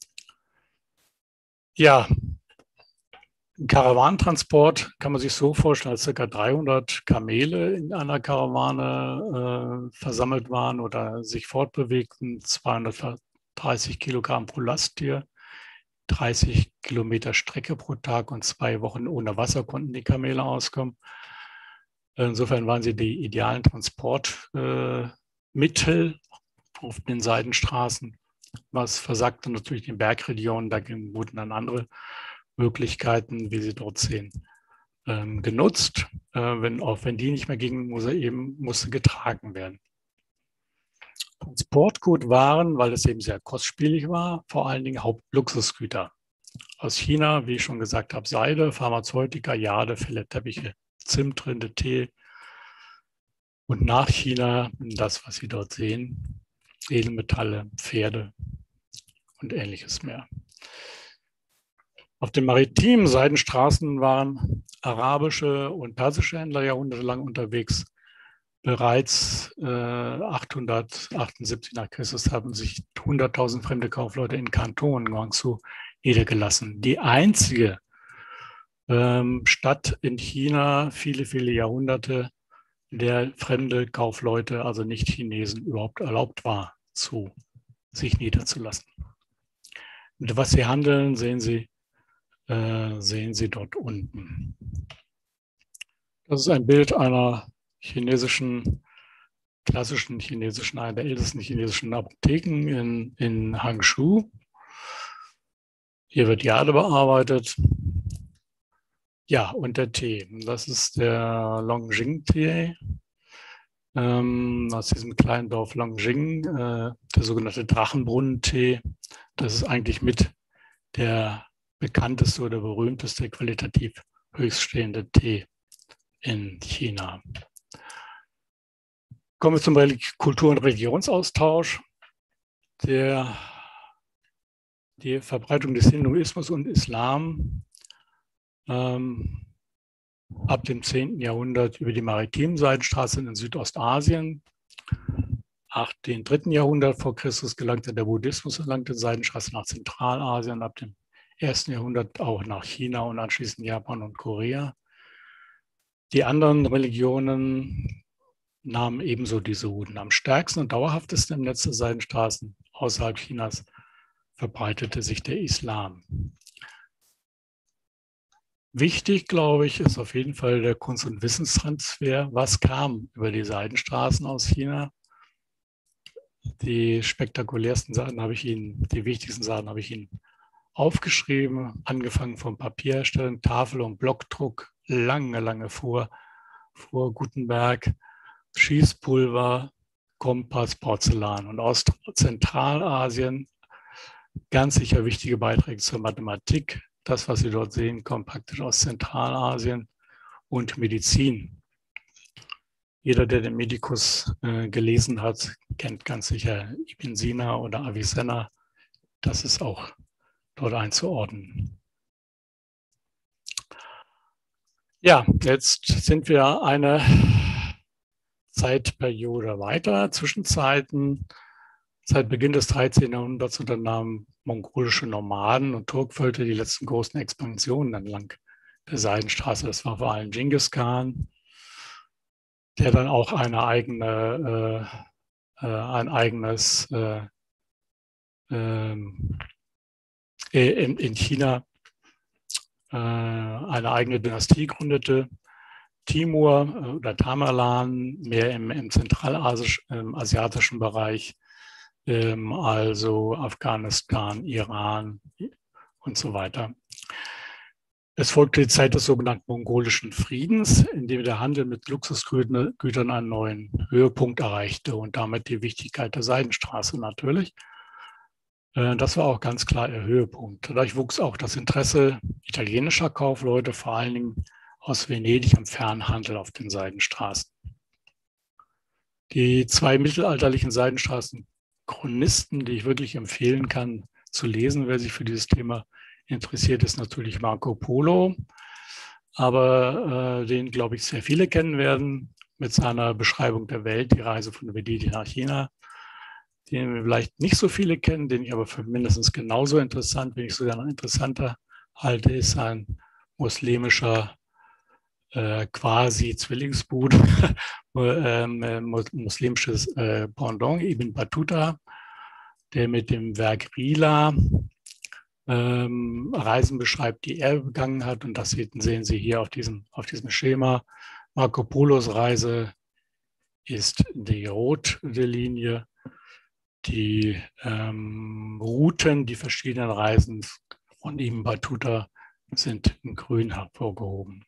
Ja, Karawanentransport kann man sich so vorstellen, dass ca. 300 Kamele in einer Karawane versammelt waren oder sich fortbewegten, 230 Kilogramm pro Lasttier, 30 Kilometer Strecke pro Tag und 2 Wochen ohne Wasser konnten die Kamele auskommen. Insofern waren sie die idealen Transportmittel auf den Seidenstraßen. Was versagte natürlich in den Bergregionen, da wurden dann andere Möglichkeiten, wie Sie dort sehen, genutzt. Auch wenn die nicht mehr gingen, musste getragen werden. Transportgut waren, weil es eben sehr kostspielig war, vor allen Dingen Hauptluxusgüter. Aus China, wie ich schon gesagt habe, Seide, Pharmazeutika, Jade, Felle, Teppiche, Zimtrinde, Tee. Und nach China das, was Sie dort sehen, Edelmetalle, Pferde und Ähnliches mehr. Auf den maritimen Seidenstraßen waren arabische und persische Händler jahrhundertelang unterwegs. Bereits 878 nach Christus haben sich 100.000 fremde Kaufleute in Kanton, Guangzhou, niedergelassen. Die einzige Stadt in China, viele, viele Jahrhunderte, in der fremde Kaufleute, also nicht Chinesen, überhaupt erlaubt war, sich niederzulassen. Und was sie handeln, sehen Sie dort unten. Das ist ein Bild einer klassischen chinesischen, einer der ältesten chinesischen Apotheken in Hangzhou. Hier wird Jade bearbeitet. Ja, und der Tee. Das ist der Longjing-Tee aus diesem kleinen Dorf Longjing, der sogenannte Drachenbrunnentee. Das ist eigentlich mit der bekannteste oder berühmteste qualitativ höchststehende Tee in China. Kommen wir zum Kultur- und Religionsaustausch. Die Verbreitung des Hinduismus und Islam ab dem 10. Jahrhundert über die maritimen Seidenstraßen in Südostasien. Ab dem 3. Jahrhundert vor Christus gelangte der Buddhismus entlang der Seidenstraße nach Zentralasien, ab dem 1. Jahrhundert auch nach China und anschließend Japan und Korea. Die anderen Religionen nahmen ebenso diese Routen. Am stärksten und dauerhaftesten im Netz der Seidenstraßen außerhalb Chinas verbreitete sich der Islam. Wichtig, glaube ich, ist auf jeden Fall der Kunst- und Wissenstransfer. Was kam über die Seidenstraßen aus China? Die spektakulärsten Sachen die wichtigsten Sachen habe ich Ihnen aufgeschrieben, angefangen vom Papierherstellung, Tafel- und Blockdruck, lange vor Gutenberg, Schießpulver, Kompass, Porzellan. Und aus Zentralasien ganz sicher wichtige Beiträge zur Mathematik. Das, was Sie dort sehen, kommt praktisch aus Zentralasien und Medizin. Jeder, der den Medicus gelesen hat, kennt ganz sicher Ibn Sina oder Avicenna. Das ist auch dort einzuordnen. Ja, jetzt sind wir eine Zeitperiode weiter, Zwischenzeiten. Seit Beginn des 13. Jahrhunderts unternahmen mongolische Nomaden und Turkvölker die letzten großen Expansionen entlang der Seidenstraße. Das war vor allem Genghis Khan, der dann auch ein eigenes in China eine eigene Dynastie gründete. Timur oder Tamerlan mehr im zentralasiatischen Bereich, also Afghanistan, Iran und so weiter. Es folgte die Zeit des sogenannten mongolischen Friedens, in dem der Handel mit Luxusgütern einen neuen Höhepunkt erreichte und damit die Wichtigkeit der Seidenstraße natürlich. Das war auch ganz klar ihr Höhepunkt. Dadurch wuchs auch das Interesse italienischer Kaufleute, vor allen Dingen aus Venedig am Fernhandel auf den Seidenstraßen. Die zwei mittelalterlichen Seidenstraßen-Chronisten, die ich wirklich empfehlen kann zu lesen, wer sich für dieses Thema interessiert, ist natürlich Marco Polo, aber den, glaube ich, sehr viele kennen werden mit seiner Beschreibung der Welt, die Reise von Venedig nach China, den vielleicht nicht so viele kennen, den ich aber für mindestens genauso interessant, wenn nicht sogar noch interessanter halte, ist ein muslimischer quasi Zwillingsbruder, muslimisches Pendant, Ibn Battuta, der mit dem Werk Rila Reisen beschreibt, die er begangen hat. Und das sehen Sie hier auf diesem Schema. Marco Polos Reise ist die rote Linie. Die Routen, die verschiedenen Reisen von Ibn Battuta sind in grün hervorgehoben.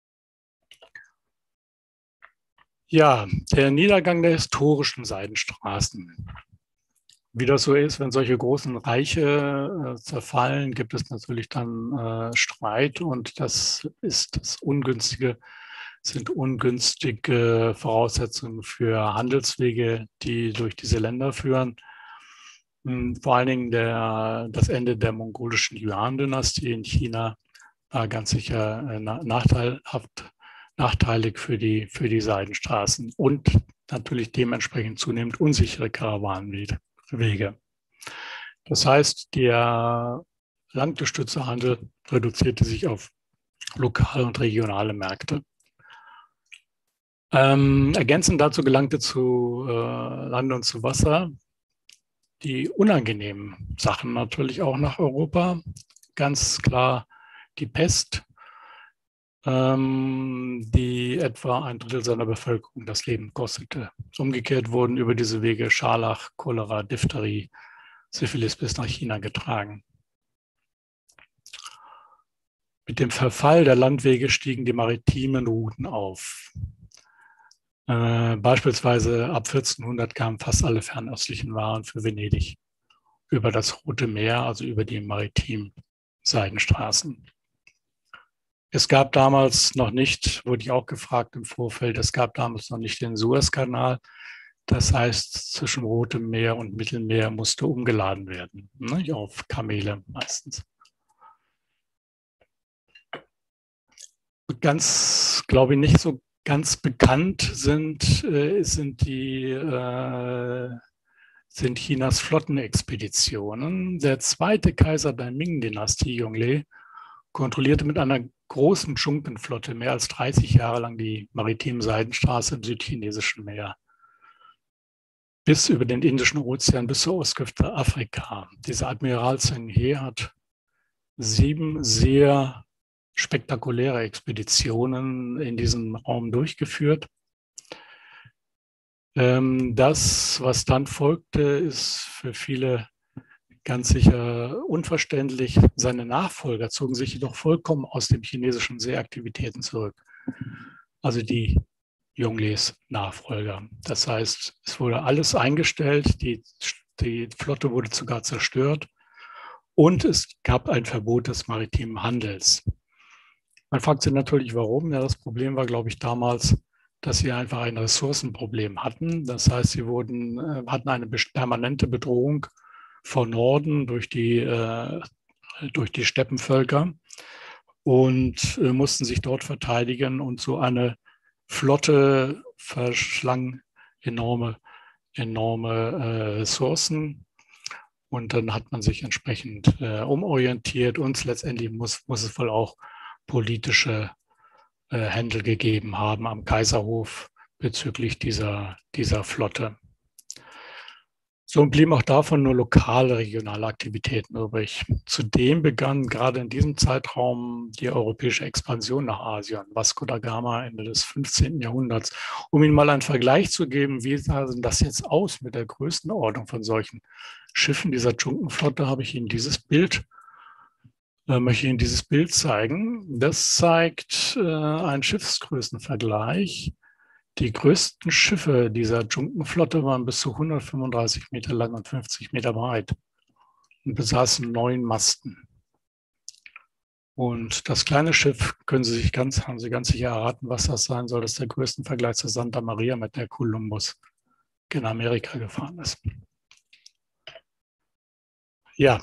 Ja, der Niedergang der historischen Seidenstraßen. Wie das so ist, wenn solche großen Reiche zerfallen, gibt es natürlich dann Streit, und das ist das Ungünstige, sind ungünstige Voraussetzungen für Handelswege, die durch diese Länder führen. Vor allen Dingen das Ende der mongolischen Yuan-Dynastie in China war ganz sicher nachteilig für die Seidenstraßen und natürlich dementsprechend zunehmend unsichere Karawanenwege. Das heißt, der landgestützte Handel reduzierte sich auf lokale und regionale Märkte. Ergänzend dazu gelangte zu Land und zu Wasser die unangenehmen Sachen natürlich auch nach Europa. Ganz klar die Pest, die etwa ein Drittel seiner Bevölkerung das Leben kostete. Umgekehrt wurden über diese Wege Scharlach, Cholera, Diphtherie, Syphilis bis nach China getragen. Mit dem Verfall der Landwege stiegen die maritimen Routen auf. Beispielsweise ab 1400 kamen fast alle fernöstlichen Waren für Venedig über das Rote Meer, also über die maritimen Seidenstraßen. Es gab damals noch nicht, wurde ich auch gefragt im Vorfeld, es gab damals noch nicht den Suezkanal. Das heißt, zwischen Rotem Meer und Mittelmeer musste umgeladen werden, ne, auf Kamele meistens. Ganz, glaube ich, nicht so ganz bekannt sind Chinas Flottenexpeditionen. Der zweite Kaiser der Ming-Dynastie, Yongle, kontrollierte mit einer großen Dschunkenflotte mehr als 30 Jahre lang die maritime Seidenstraße im südchinesischen Meer bis über den Indischen Ozean bis zur Ostküste Afrika. Dieser Admiral Zheng He hat 7 sehr spektakuläre Expeditionen in diesem Raum durchgeführt. Das, was dann folgte, ist für viele ganz sicher unverständlich. Seine Nachfolger zogen sich jedoch vollkommen aus den chinesischen Seeaktivitäten zurück. Also die Yongles Nachfolger. Das heißt, es wurde alles eingestellt, die Flotte wurde sogar zerstört und es gab ein Verbot des maritimen Handels. Man fragt sich natürlich, warum. Ja, das Problem war, glaube ich, damals, dass sie einfach ein Ressourcenproblem hatten. Das heißt, sie hatten eine permanente Bedrohung von Norden durch die Steppenvölker und mussten sich dort verteidigen. Und so eine Flotte verschlang enorme Ressourcen. Und dann hat man sich entsprechend umorientiert und letztendlich muss es wohl auch politische Händel gegeben haben am Kaiserhof bezüglich dieser Flotte. So blieben auch davon nur lokale, regionale Aktivitäten übrig. Zudem begann gerade in diesem Zeitraum die europäische Expansion nach Asien, Vasco da Gama Ende des 15. Jahrhunderts. Um Ihnen mal einen Vergleich zu geben, wie sah denn das jetzt aus mit der Größenordnung von solchen Schiffen dieser Dschunkenflotte, habe ich Ihnen dieses Bild möchte ich Ihnen dieses Bild zeigen. Das zeigt einen Schiffsgrößenvergleich. Die größten Schiffe dieser Dschunkenflotte waren bis zu 135 Meter lang und 50 Meter breit und besaßen 9 Masten. Und das kleine Schiff, haben Sie ganz sicher erraten, was das sein soll. Das ist der Größenvergleich zur Santa Maria, mit der Kolumbus in Amerika gefahren ist. Ja,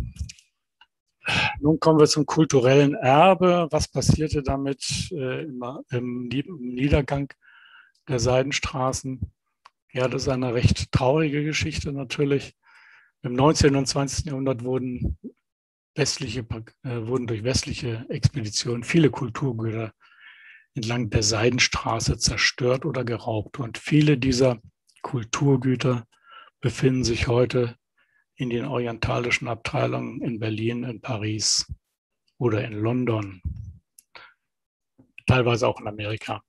nun kommen wir zum kulturellen Erbe. Was passierte damit im Niedergang der Seidenstraßen? Ja, das ist eine recht traurige Geschichte natürlich. Im 19. und 20. Jahrhundert wurden durch westliche Expeditionen viele Kulturgüter entlang der Seidenstraße zerstört oder geraubt. Und viele dieser Kulturgüter befinden sich heute in den orientalischen Abteilungen in Berlin, in Paris oder in London, teilweise auch in Amerika.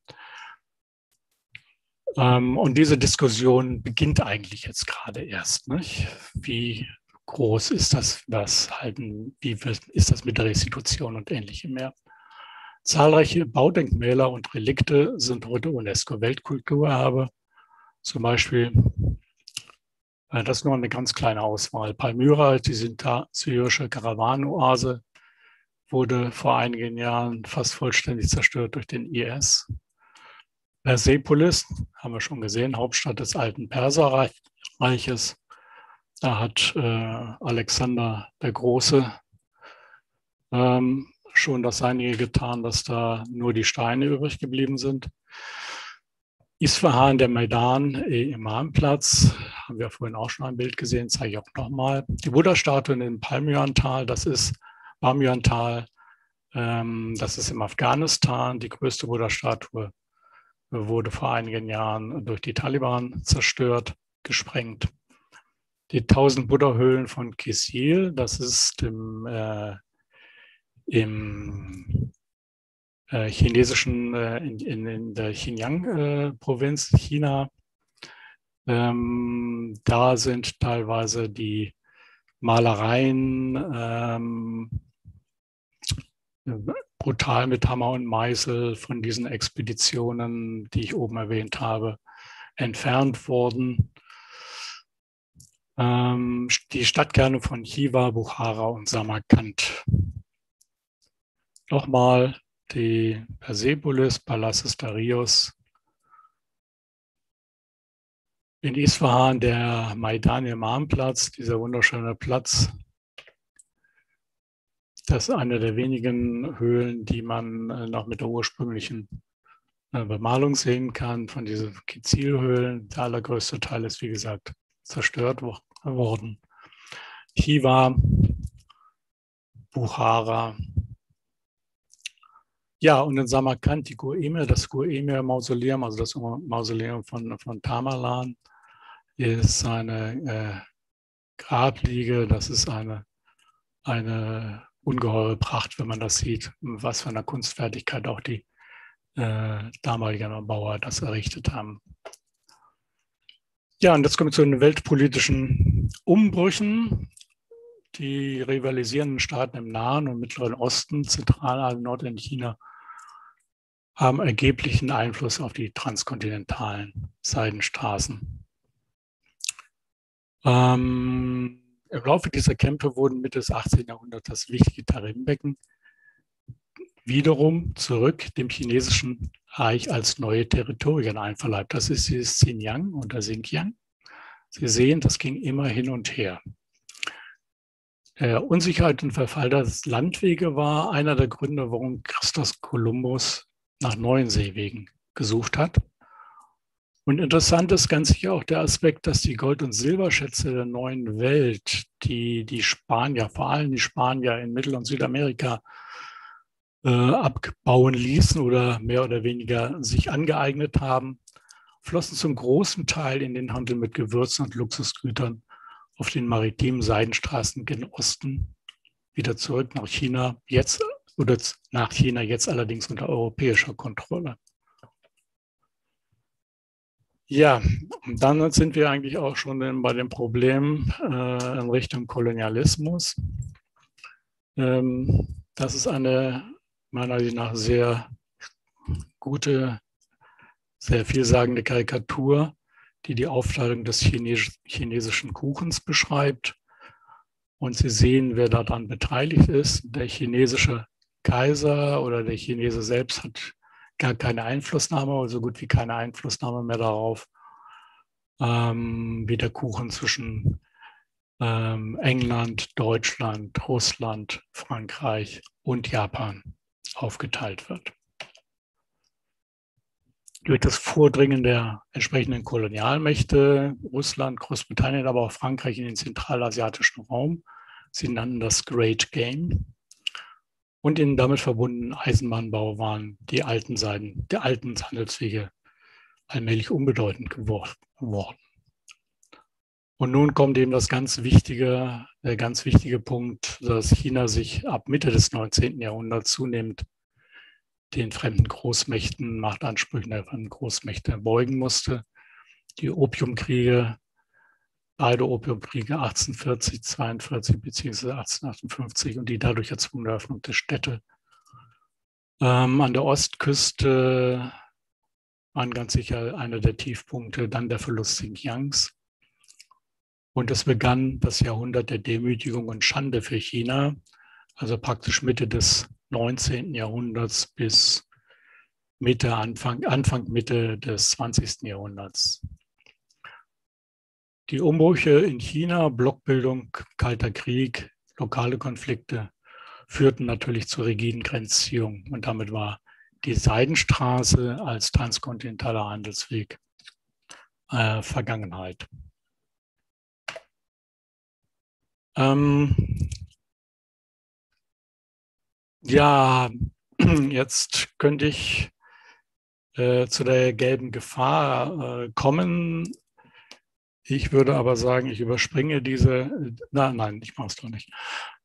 Und diese Diskussion beginnt eigentlich jetzt gerade erst. Nicht? Wie groß ist das, wie ist das mit der Restitution und Ähnlichem mehr? Zahlreiche Baudenkmäler und Relikte sind heute UNESCO-Weltkulturerbe. Zum Beispiel, das ist nur eine ganz kleine Auswahl. Palmyra, die syrische Karawanoase, wurde vor einigen Jahren fast vollständig zerstört durch den IS. Persepolis, haben wir schon gesehen, Hauptstadt des alten Perserreiches. Da hat Alexander der Große schon das Seinige getan, dass da nur die Steine übrig geblieben sind. Isfahan, der Maidan, Imamplatz, haben wir vorhin auch schon ein Bild gesehen, zeige ich auch nochmal. Die Buddha-Statue im Bamyan-Tal, das ist Bamyan-Tal, das ist im Afghanistan. Die größte Buddha-Statue wurde vor einigen Jahren durch die Taliban zerstört, gesprengt. Die 1000 Buddha-Höhlen von Kisil, das ist im chinesischen, in der Xinjiang-Provinz China. Da sind teilweise die Malereien brutal mit Hammer und Meißel von diesen Expeditionen, die ich oben erwähnt habe, entfernt worden. Die Stadtkerne von Chiva, Bukhara und Samarkand. Nochmal die Persepolis, Palasses Darius. In Isfahan der Maidan-Imam-Platz, dieser wunderschöne Platz. Das ist eine der wenigen Höhlen, die man noch mit der ursprünglichen Bemalung sehen kann, von diesen Kizil-Höhlen. Der allergrößte Teil ist, wie gesagt, zerstört worden. Chiva, Bukhara. Ja, und in Samarkand die Gur-Emir, das Gur-Emir-Mausoleum, also das Mausoleum von Tamerlan, ist eine Grabliege. Das ist eine ungeheure Pracht, wenn man das sieht, was für eine Kunstfertigkeit auch die damaligen Bauer das errichtet haben. Ja, und jetzt kommen wir zu den weltpolitischen Umbrüchen. Die rivalisierenden Staaten im Nahen und Mittleren Osten, Zentralasien, Nordindien, haben erheblichen Einfluss auf die transkontinentalen Seidenstraßen. Im Laufe dieser Kämpfe wurden Mitte des 18. Jahrhunderts das wichtige Tarim-Becken wiederum zurück dem chinesischen Reich als neue Territorien einverleibt. Das ist dieses Xinjiang und der Xinjiang. Sie sehen, das ging immer hin und her. Unsicherheit und Verfall der Landwege war einer der Gründe, warum Christoph Kolumbus nach neuen Seewegen gesucht hat. Und interessant ist ganz sicher auch der Aspekt, dass die Gold- und Silberschätze der neuen Welt, die Spanier, vor allem die Spanier in Mittel- und Südamerika, abbauen ließen oder mehr oder weniger sich angeeignet haben flossen zum großen Teil in den Handel mit Gewürzen und Luxusgütern auf den maritimen Seidenstraßen gen Osten wieder zurück nach China, jetzt allerdings unter europäischer Kontrolle. Ja, und dann sind wir eigentlich auch schon bei dem Problem in Richtung Kolonialismus. Das ist eine meiner Meinung nach sehr gute, sehr vielsagende Karikatur, die die Aufteilung des chinesischen Kuchens beschreibt. Und Sie sehen, wer daran beteiligt ist. Der chinesische Kaiser oder der Chinese selbst hat gar keine Einflussnahme oder so gut wie keine Einflussnahme mehr darauf, wie der Kuchen zwischen England, Deutschland, Russland, Frankreich und Japan aufgeteilt wird. Durch das Vordringen der entsprechenden Kolonialmächte, Russland, Großbritannien, aber auch Frankreich in den zentralasiatischen Raum, sie nannten das Great Game, und den damit verbundenen Eisenbahnbau waren die alten Handelswege allmählich unbedeutend geworden. Und nun kommt eben der ganz wichtige Punkt, dass China sich ab Mitte des 19. Jahrhunderts zunehmend den fremden Großmächten, Machtansprüchen der fremden Großmächte beugen musste. Die Opiumkriege, beide Opiumkriege 1840, 1842 bzw. 1858 und die dadurch erzwungene Öffnung der Städte an der Ostküste waren ganz sicher einer der Tiefpunkte, dann der Verlust Xinjiangs. Und es begann das Jahrhundert der Demütigung und Schande für China, also praktisch Mitte des 19. Jahrhunderts bis Anfang Mitte des 20. Jahrhunderts. Die Umbrüche in China, Blockbildung, Kalter Krieg, lokale Konflikte führten natürlich zu rigiden Grenzziehungen. Und damit war die Seidenstraße als transkontinentaler Handelsweg Vergangenheit. Ja, jetzt könnte ich zu der gelben Gefahr kommen. Ich würde aber sagen, ich überspringe diese. Nein, ich mache es doch nicht.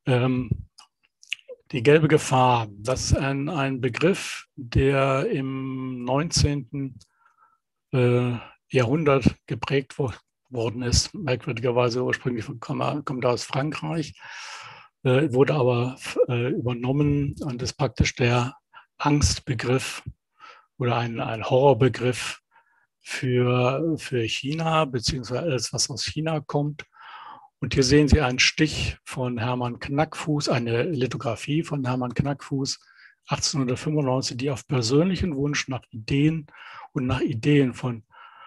Die gelbe Gefahr, das ist ein Begriff, der im 19. Jahrhundert geprägt worden ist. Merkwürdigerweise ursprünglich kommt aus Frankreich, wurde aber übernommen und ist praktisch der Angstbegriff oder ein Horrorbegriff für China, beziehungsweise alles, was aus China kommt. Und hier sehen Sie einen Stich von Hermann Knackfuß, eine Lithografie von Hermann Knackfuß 1895, die auf persönlichen Wunsch nach Ideen von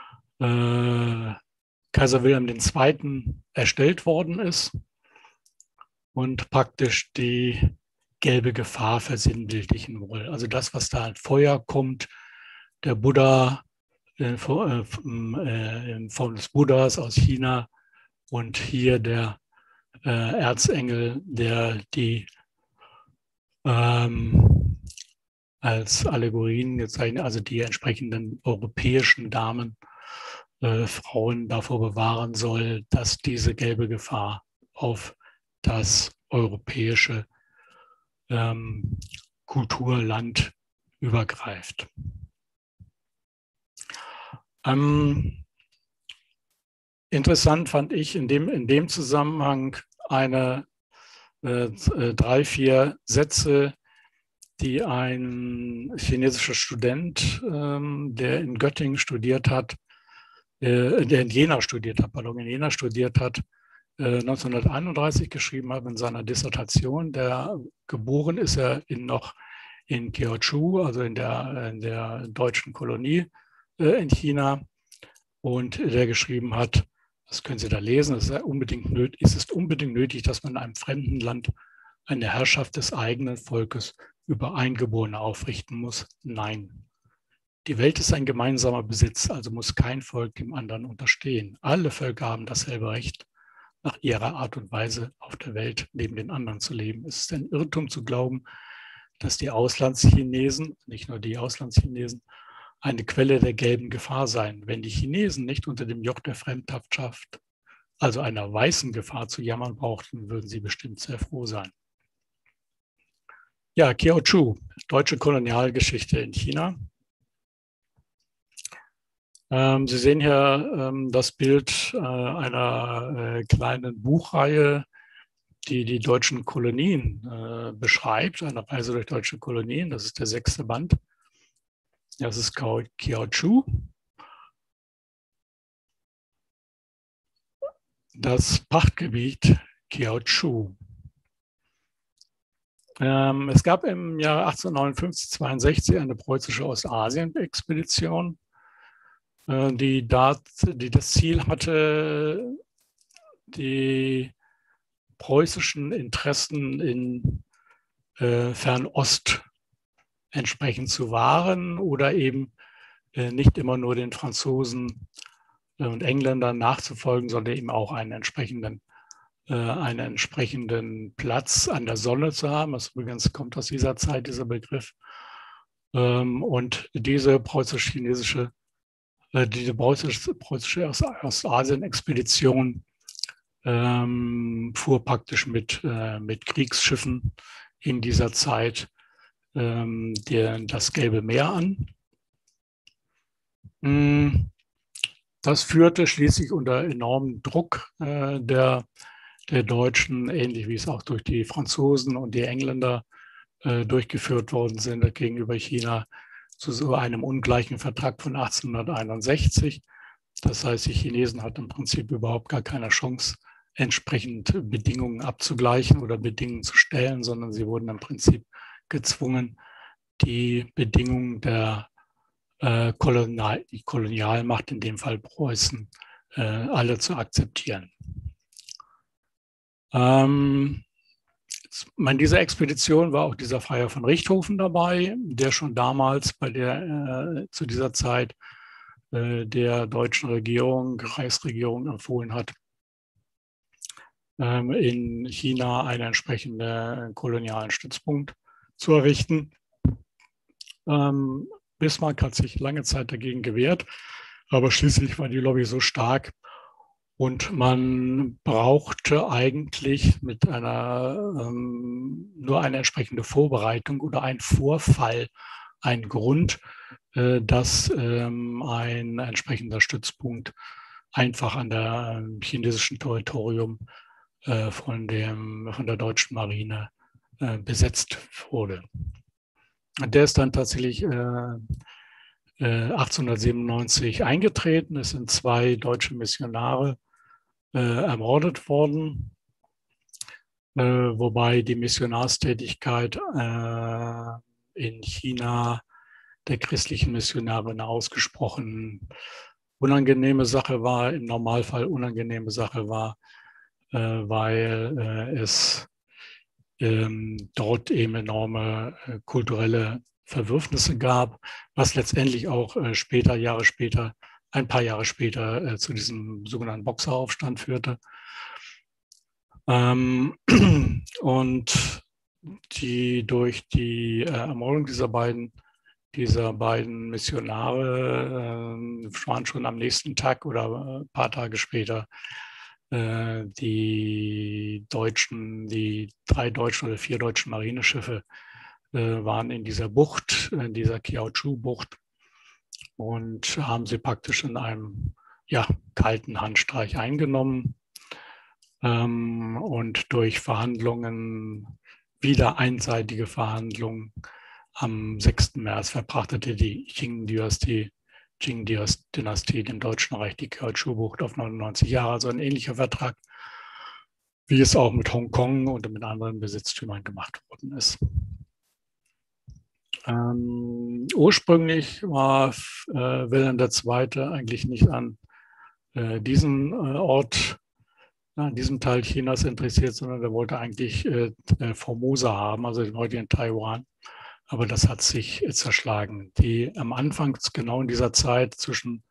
Kaiser Wilhelm II. Erstellt worden ist und praktisch die gelbe Gefahr versinnbildlichen will. Also das, was da an Feuer kommt, der Buddha in Form des Buddhas aus China und hier der Erzengel, der die als Allegorien gezeichnet, also die entsprechenden europäischen Damen, Frauen davor bewahren soll, dass diese gelbe Gefahr auf das europäische Kulturland übergreift. Interessant fand ich in dem Zusammenhang eine 3, 4 Sätze, die ein chinesischer Student, der in Göttingen studiert hat, der in Jena studiert hat, 1931 geschrieben hat in seiner Dissertation. Geboren ist er noch in Kiaochu, also in der deutschen Kolonie in China, und der geschrieben hat, das können Sie da lesen, es ist unbedingt nötig, dass man in einem fremden Land eine Herrschaft des eigenen Volkes über Eingeborene aufrichten muss. Nein. Die Welt ist ein gemeinsamer Besitz, also muss kein Volk dem anderen unterstehen. Alle Völker haben dasselbe Recht, nach ihrer Art und Weise auf der Welt neben den anderen zu leben. Es ist ein Irrtum zu glauben, dass die Auslandschinesen, nicht nur die Auslandschinesen, eine Quelle der gelben Gefahr sein. Wenn die Chinesen nicht unter dem Joch der Fremdherrschaft, also einer weißen Gefahr, zu jammern brauchten, würden sie bestimmt sehr froh sein. Ja, Kiaochu, deutsche Kolonialgeschichte in China. Sie sehen hier das Bild einer kleinen Buchreihe, die die deutschen Kolonien beschreibt, eine Reise durch deutsche Kolonien. Das ist der 6. Band. Das ist Kiaochu. Das Pachtgebiet Kiaochu. Es gab im Jahre 1859/62 eine preußische Ostasien-Expedition, die das Ziel hatte, die preußischen Interessen in Fernost entsprechend zu wahren oder eben nicht immer nur den Franzosen und Engländern nachzufolgen, sondern eben auch einen entsprechenden Platz an der Sonne zu haben. Das übrigens kommt aus dieser Zeit, dieser Begriff. Und diese preußisch-chinesische, diese preußische Ostasien-Expedition fuhr praktisch mit Kriegsschiffen in dieser Zeit das Gelbe Meer an. Das führte schließlich unter enormem Druck der Deutschen, ähnlich wie es auch durch die Franzosen und die Engländer durchgeführt worden sind gegenüber China, zu so einem ungleichen Vertrag von 1861. Das heißt, die Chinesen hatten im Prinzip überhaupt gar keine Chance, entsprechend Bedingungen abzugleichen oder Bedingungen zu stellen, sondern sie wurden im Prinzip gezwungen, die Bedingungen der Kolonialmacht, in dem Fall Preußen, alle zu akzeptieren. In dieser Expedition war auch dieser Freiherr von Richthofen dabei, der schon damals zu dieser Zeit der deutschen Reichsregierung empfohlen hat, in China einen entsprechenden kolonialen Stützpunkt zu errichten. Bismarck hat sich lange Zeit dagegen gewehrt, aber schließlich war die Lobby so stark und man brauchte eigentlich mit nur eine entsprechende Vorbereitung oder ein Vorfall, einen Grund, dass ein entsprechender Stützpunkt einfach an der chinesischen Territorium von der deutschen Marine besetzt wurde. Der ist dann tatsächlich 1897 eingetreten. Es sind 2 deutsche Missionare ermordet worden, wobei die Missionarstätigkeit in China der christlichen Missionare eine ausgesprochen unangenehme Sache war, im Normalfall unangenehme Sache war, weil es dort eben enorme kulturelle Verwürfnisse gab, was letztendlich auch ein paar Jahre später zu diesem sogenannten Boxeraufstand führte. Und durch die Ermordung dieser beiden Missionare waren schon am nächsten Tag oder ein paar Tage später die 3 deutschen oder 4 deutschen Marineschiffe waren in dieser Bucht, in dieser Kiaochu-Bucht, und haben sie praktisch in einem kalten Handstreich eingenommen. Und durch wieder einseitige Verhandlungen, am 6. März verpachtete die Qing-Dynastie dem Deutschen Reich die Kiaochu-Bucht auf 99 Jahre, also ein ähnlicher Vertrag, wie es auch mit Hongkong und mit anderen Besitztümern gemacht worden ist. Ursprünglich war Wilhelm II. Eigentlich nicht an diesen Ort, an diesem Teil Chinas interessiert, sondern er wollte eigentlich Formosa haben, also den heutigen Taiwan. Aber das hat sich zerschlagen. Am Anfang, genau in dieser Zeit zwischen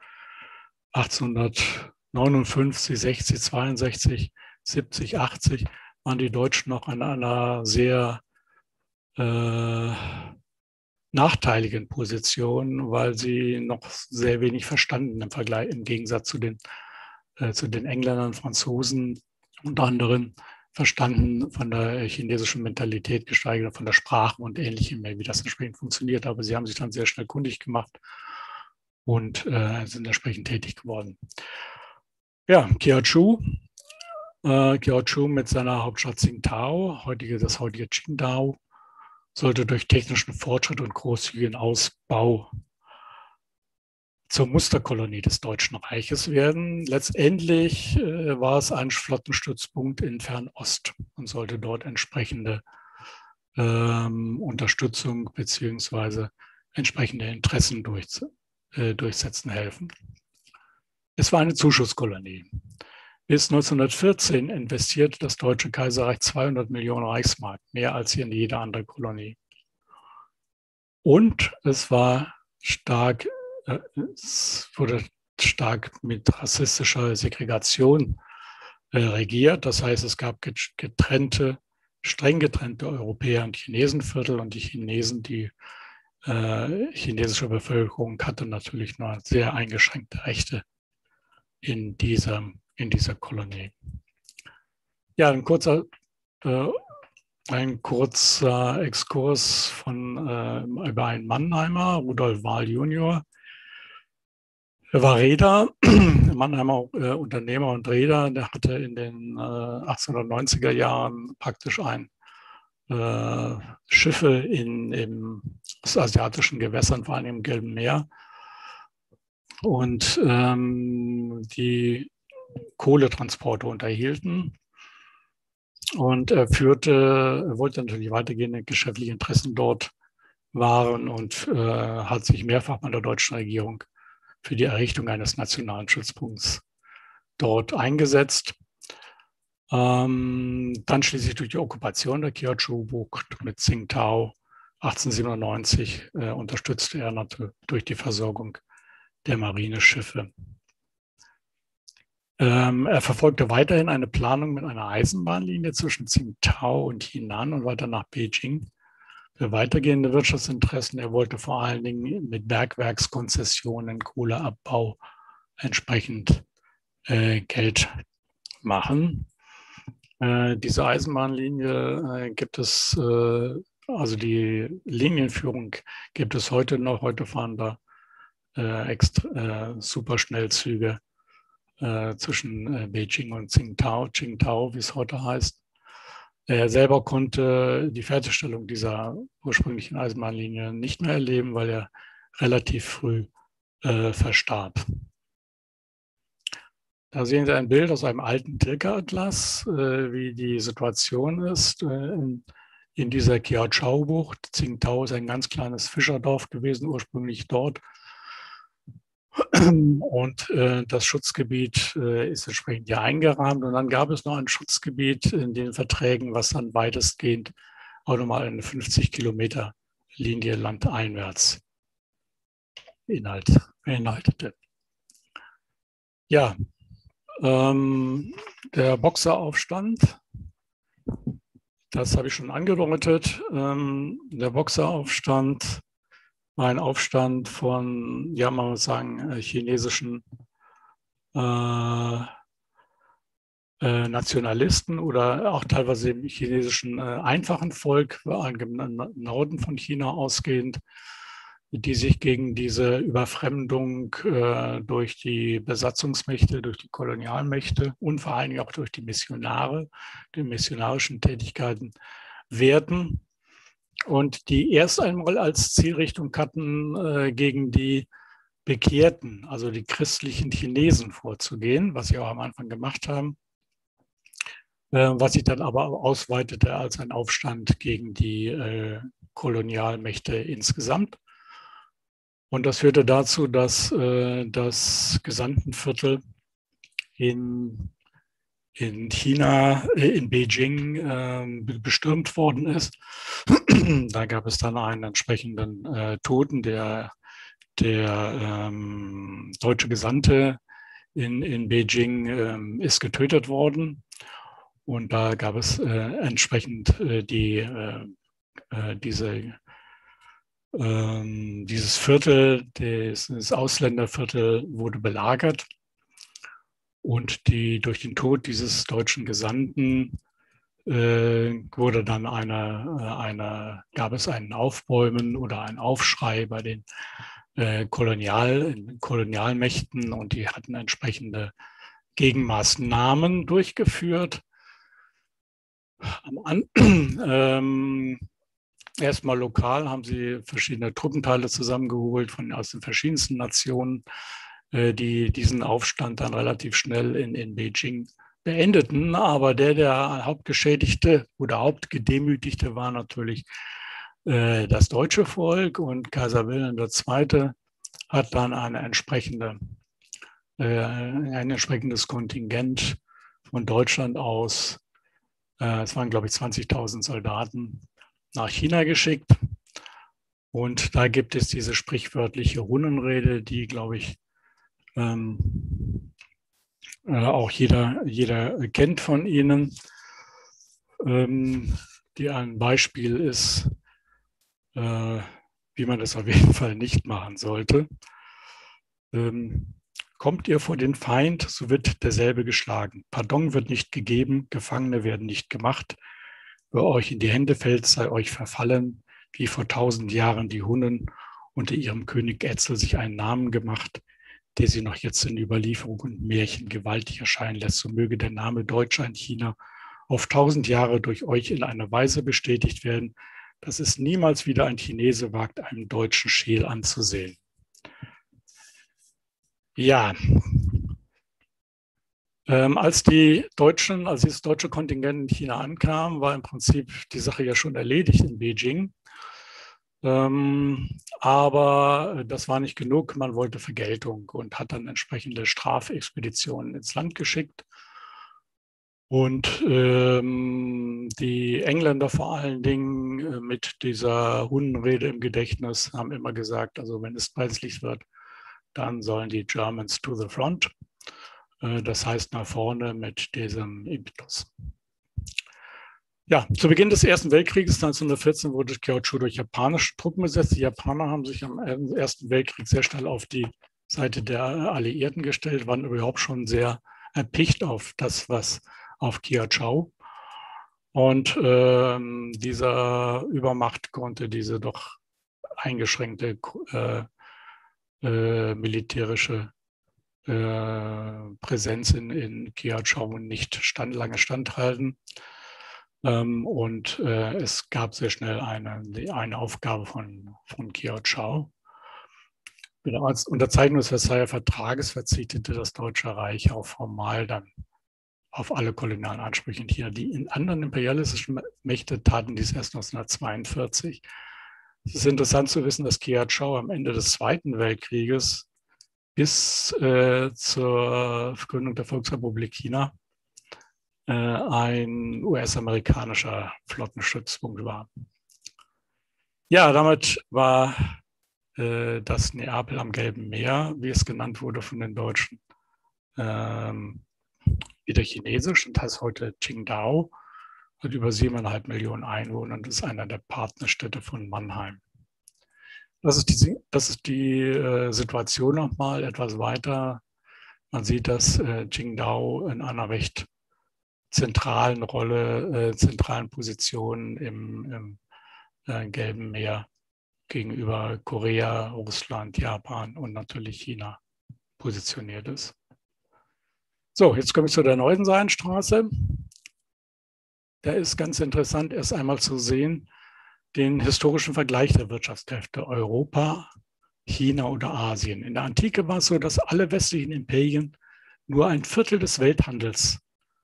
1859, 60, 62, 70, 80, waren die Deutschen noch an einer sehr nachteiligen Position, weil sie noch sehr wenig verstanden im Vergleich, im Gegensatz zu den Engländern, Franzosen und anderen verstanden von der chinesischen Mentalität, gesteigert von der Sprache und Ähnlichem mehr, wie das entsprechend funktioniert. Aber sie haben sich dann sehr schnell kundig gemacht und sind entsprechend tätig geworden. Ja, Kiautschou mit seiner Hauptstadt Tsingtao, das heutige Qingdao, sollte durch technischen Fortschritt und großzügigen Ausbau zur Musterkolonie des Deutschen Reiches werden. Letztendlich war es ein Flottenstützpunkt in Fernost und sollte dort entsprechende Unterstützung bzw. entsprechende Interessen durchsetzen helfen. Es war eine Zuschusskolonie. Bis 1914 investierte das Deutsche Kaiserreich 200 Millionen Reichsmark, mehr als in jede andere Kolonie. Und es wurde stark mit rassistischer Segregation regiert. Das heißt, es gab streng getrennte Europäer- und Chinesenviertel, und die chinesische Bevölkerung hatte natürlich nur sehr eingeschränkte Rechte in dieser Kolonie. Ja, ein kurzer Exkurs über einen Mannheimer, Rudolf Wahl junior. Er war Reeder, Mannheimer Unternehmer und Reeder. Der hatte in den 1890er Jahren praktisch Schiffe in ostasiatischen Gewässern, vor allem im Gelben Meer, und die Kohletransporte unterhielten. Und er wollte natürlich weitergehende geschäftliche Interessen dort wahren und hat sich mehrfach bei der deutschen Regierung für die Errichtung eines nationalen Stützpunkts dort eingesetzt. Dann schließlich durch die Okkupation der Kiautschou-Bucht mit Tsingtao 1897 unterstützte er natürlich durch die Versorgung der Marineschiffe. Er verfolgte weiterhin eine Planung mit einer Eisenbahnlinie zwischen Tsingtao und Jinan und weiter nach Beijing für weitergehende Wirtschaftsinteressen. Er wollte vor allen Dingen mit Bergwerkskonzessionen, Kohleabbau entsprechend Geld machen. Diese Eisenbahnlinie gibt es, also die Linienführung gibt es heute noch. Heute fahren da Superschnellzüge zwischen Beijing und Qingdao, wie es heute heißt. Er selber konnte die Fertigstellung dieser ursprünglichen Eisenbahnlinie nicht mehr erleben, weil er relativ früh verstarb. Da sehen Sie ein Bild aus einem alten Tilka-Atlas, wie die Situation ist in dieser Kiautschou-Bucht. Tsingtao ist ein ganz kleines Fischerdorf gewesen, ursprünglich dort. Und das Schutzgebiet ist entsprechend hier eingerahmt. Und dann gab es noch ein Schutzgebiet in den Verträgen, was dann weitestgehend auch nochmal eine 50-Kilometer-Linie landeinwärts beinhaltete. Ja, der Boxeraufstand, das habe ich schon angedeutet. Der Boxeraufstand war ein Aufstand von, ja, man muss sagen, chinesischen Nationalisten oder auch teilweise dem chinesischen einfachen Volk, im Norden von China ausgehend, die sich gegen diese Überfremdung durch die Besatzungsmächte, durch die Kolonialmächte und vor allen Dingen auch durch die Missionare, die missionarischen Tätigkeiten wehrten. Und die erst einmal als Zielrichtung hatten, gegen die Bekehrten, also die christlichen Chinesen vorzugehen, was sie auch am Anfang gemacht haben, was sich dann aber ausweitete als ein Aufstand gegen die Kolonialmächte insgesamt. Und das führte dazu, dass das Gesandtenviertel in China, in Beijing bestürmt worden ist. Da gab es dann einen entsprechenden Toten. Der deutsche Gesandte in Beijing ist getötet worden. Und da gab es entsprechend diese Dieses Viertel, das Ausländerviertel, wurde belagert und durch den Tod dieses deutschen Gesandten wurde dann gab es ein Aufbäumen oder ein Aufschrei bei den Kolonialmächten, und die hatten entsprechende Gegenmaßnahmen durchgeführt. Erstmal lokal haben sie verschiedene Truppenteile zusammengeholt aus den verschiedensten Nationen, die diesen Aufstand dann relativ schnell in Beijing beendeten. Aber der Hauptgeschädigte oder Hauptgedemütigte war natürlich das deutsche Volk, und Kaiser Wilhelm II. Hat dann ein entsprechendes Kontingent von Deutschland aus, es waren glaube ich 20.000 Soldaten, nach China geschickt. Und da gibt es diese sprichwörtliche Hunnenrede, die, glaube ich, auch jeder kennt von Ihnen, die ein Beispiel ist, wie man das auf jeden Fall nicht machen sollte. Kommt ihr vor den Feind, so wird derselbe geschlagen. Pardon wird nicht gegeben, Gefangene werden nicht gemacht. Wer euch in die Hände fällt, sei euch verfallen, wie vor 1000 Jahren die Hunnen unter ihrem König Etzel sich einen Namen gemacht, der sie noch jetzt in Überlieferung und Märchen gewaltig erscheinen lässt. So möge der Name Deutscher in China auf 1000 Jahre durch euch in einer Weise bestätigt werden, dass es niemals wieder ein Chinese wagt, einem deutschen Scheel anzusehen. Ja, als das deutsche Kontingent in China ankam, war im Prinzip die Sache ja schon erledigt in Beijing. Aber das war nicht genug. Man wollte Vergeltung und hat dann entsprechende Strafexpeditionen ins Land geschickt. Und die Engländer vor allen Dingen mit dieser Hunnenrede im Gedächtnis haben immer gesagt, also wenn es brenzlig wird, dann sollen die Germans to the front. Das heißt nach vorne mit diesem Impetus. Ja, zu Beginn des Ersten Weltkrieges 1914 wurde Kyushu durch japanische Truppen besetzt. Die Japaner haben sich am Ersten Weltkrieg sehr schnell auf die Seite der Alliierten gestellt, waren überhaupt schon sehr erpicht auf das, was auf Kyushu. Und dieser Übermacht konnte diese doch eingeschränkte militärische Präsenz in Kyushu nicht lange standhalten. Und es gab sehr schnell eine Aufgabe von Kyushu. Mit der Unterzeichnung des Versailler Vertrages verzichtete das Deutsche Reich auch formal dann auf alle kolonialen Ansprüche in China. Die anderen imperialistischen Mächte taten dies erst 1942. Es ist interessant zu wissen, dass Kyushu am Ende des Zweiten Weltkrieges bis zur Gründung der Volksrepublik China ein US-amerikanischer Flottenstützpunkt war. Ja, damit war das Neapel am Gelben Meer, wie es genannt wurde von den Deutschen, wieder chinesisch und heißt heute Qingdao, hat über 7,5 Millionen Einwohner und ist einer der Partnerstädte von Mannheim. Das ist die Situation nochmal etwas weiter. Man sieht, dass Qingdao in einer recht zentralen Rolle, zentralen Position im Gelben Meer gegenüber Korea, Russland, Japan und natürlich China positioniert ist. So, jetzt komme ich zu der neuen Seidenstraße. Da ist ganz interessant, erst einmal zu sehen, den historischen Vergleich der Wirtschaftskräfte Europa, China oder Asien. In der Antike war es so, dass alle westlichen Imperien nur ein Viertel des Welthandels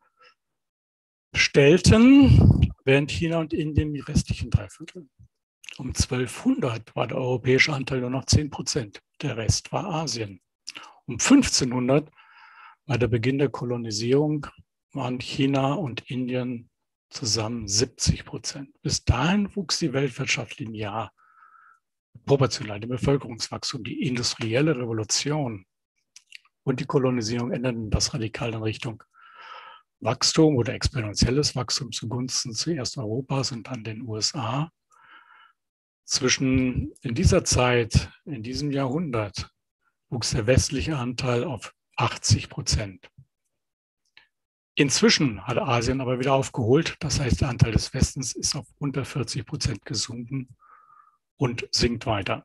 stellten, während China und Indien die restlichen 3/4. Um 1200 war der europäische Anteil nur noch 10%. Der Rest war Asien. Um 1500 war der Beginn der Kolonisierung, waren China und Indien zusammen 70%. Bis dahin wuchs die Weltwirtschaft linear, proportional dem Bevölkerungswachstum. Die industrielle Revolution und die Kolonisierung änderten das radikal in Richtung Wachstum oder exponentielles Wachstum zugunsten zuerst Europas und dann den USA. In dieser Zeit, in diesem Jahrhundert, wuchs der westliche Anteil auf 80%. Inzwischen hat Asien aber wieder aufgeholt. Das heißt, der Anteil des Westens ist auf unter 40% gesunken und sinkt weiter.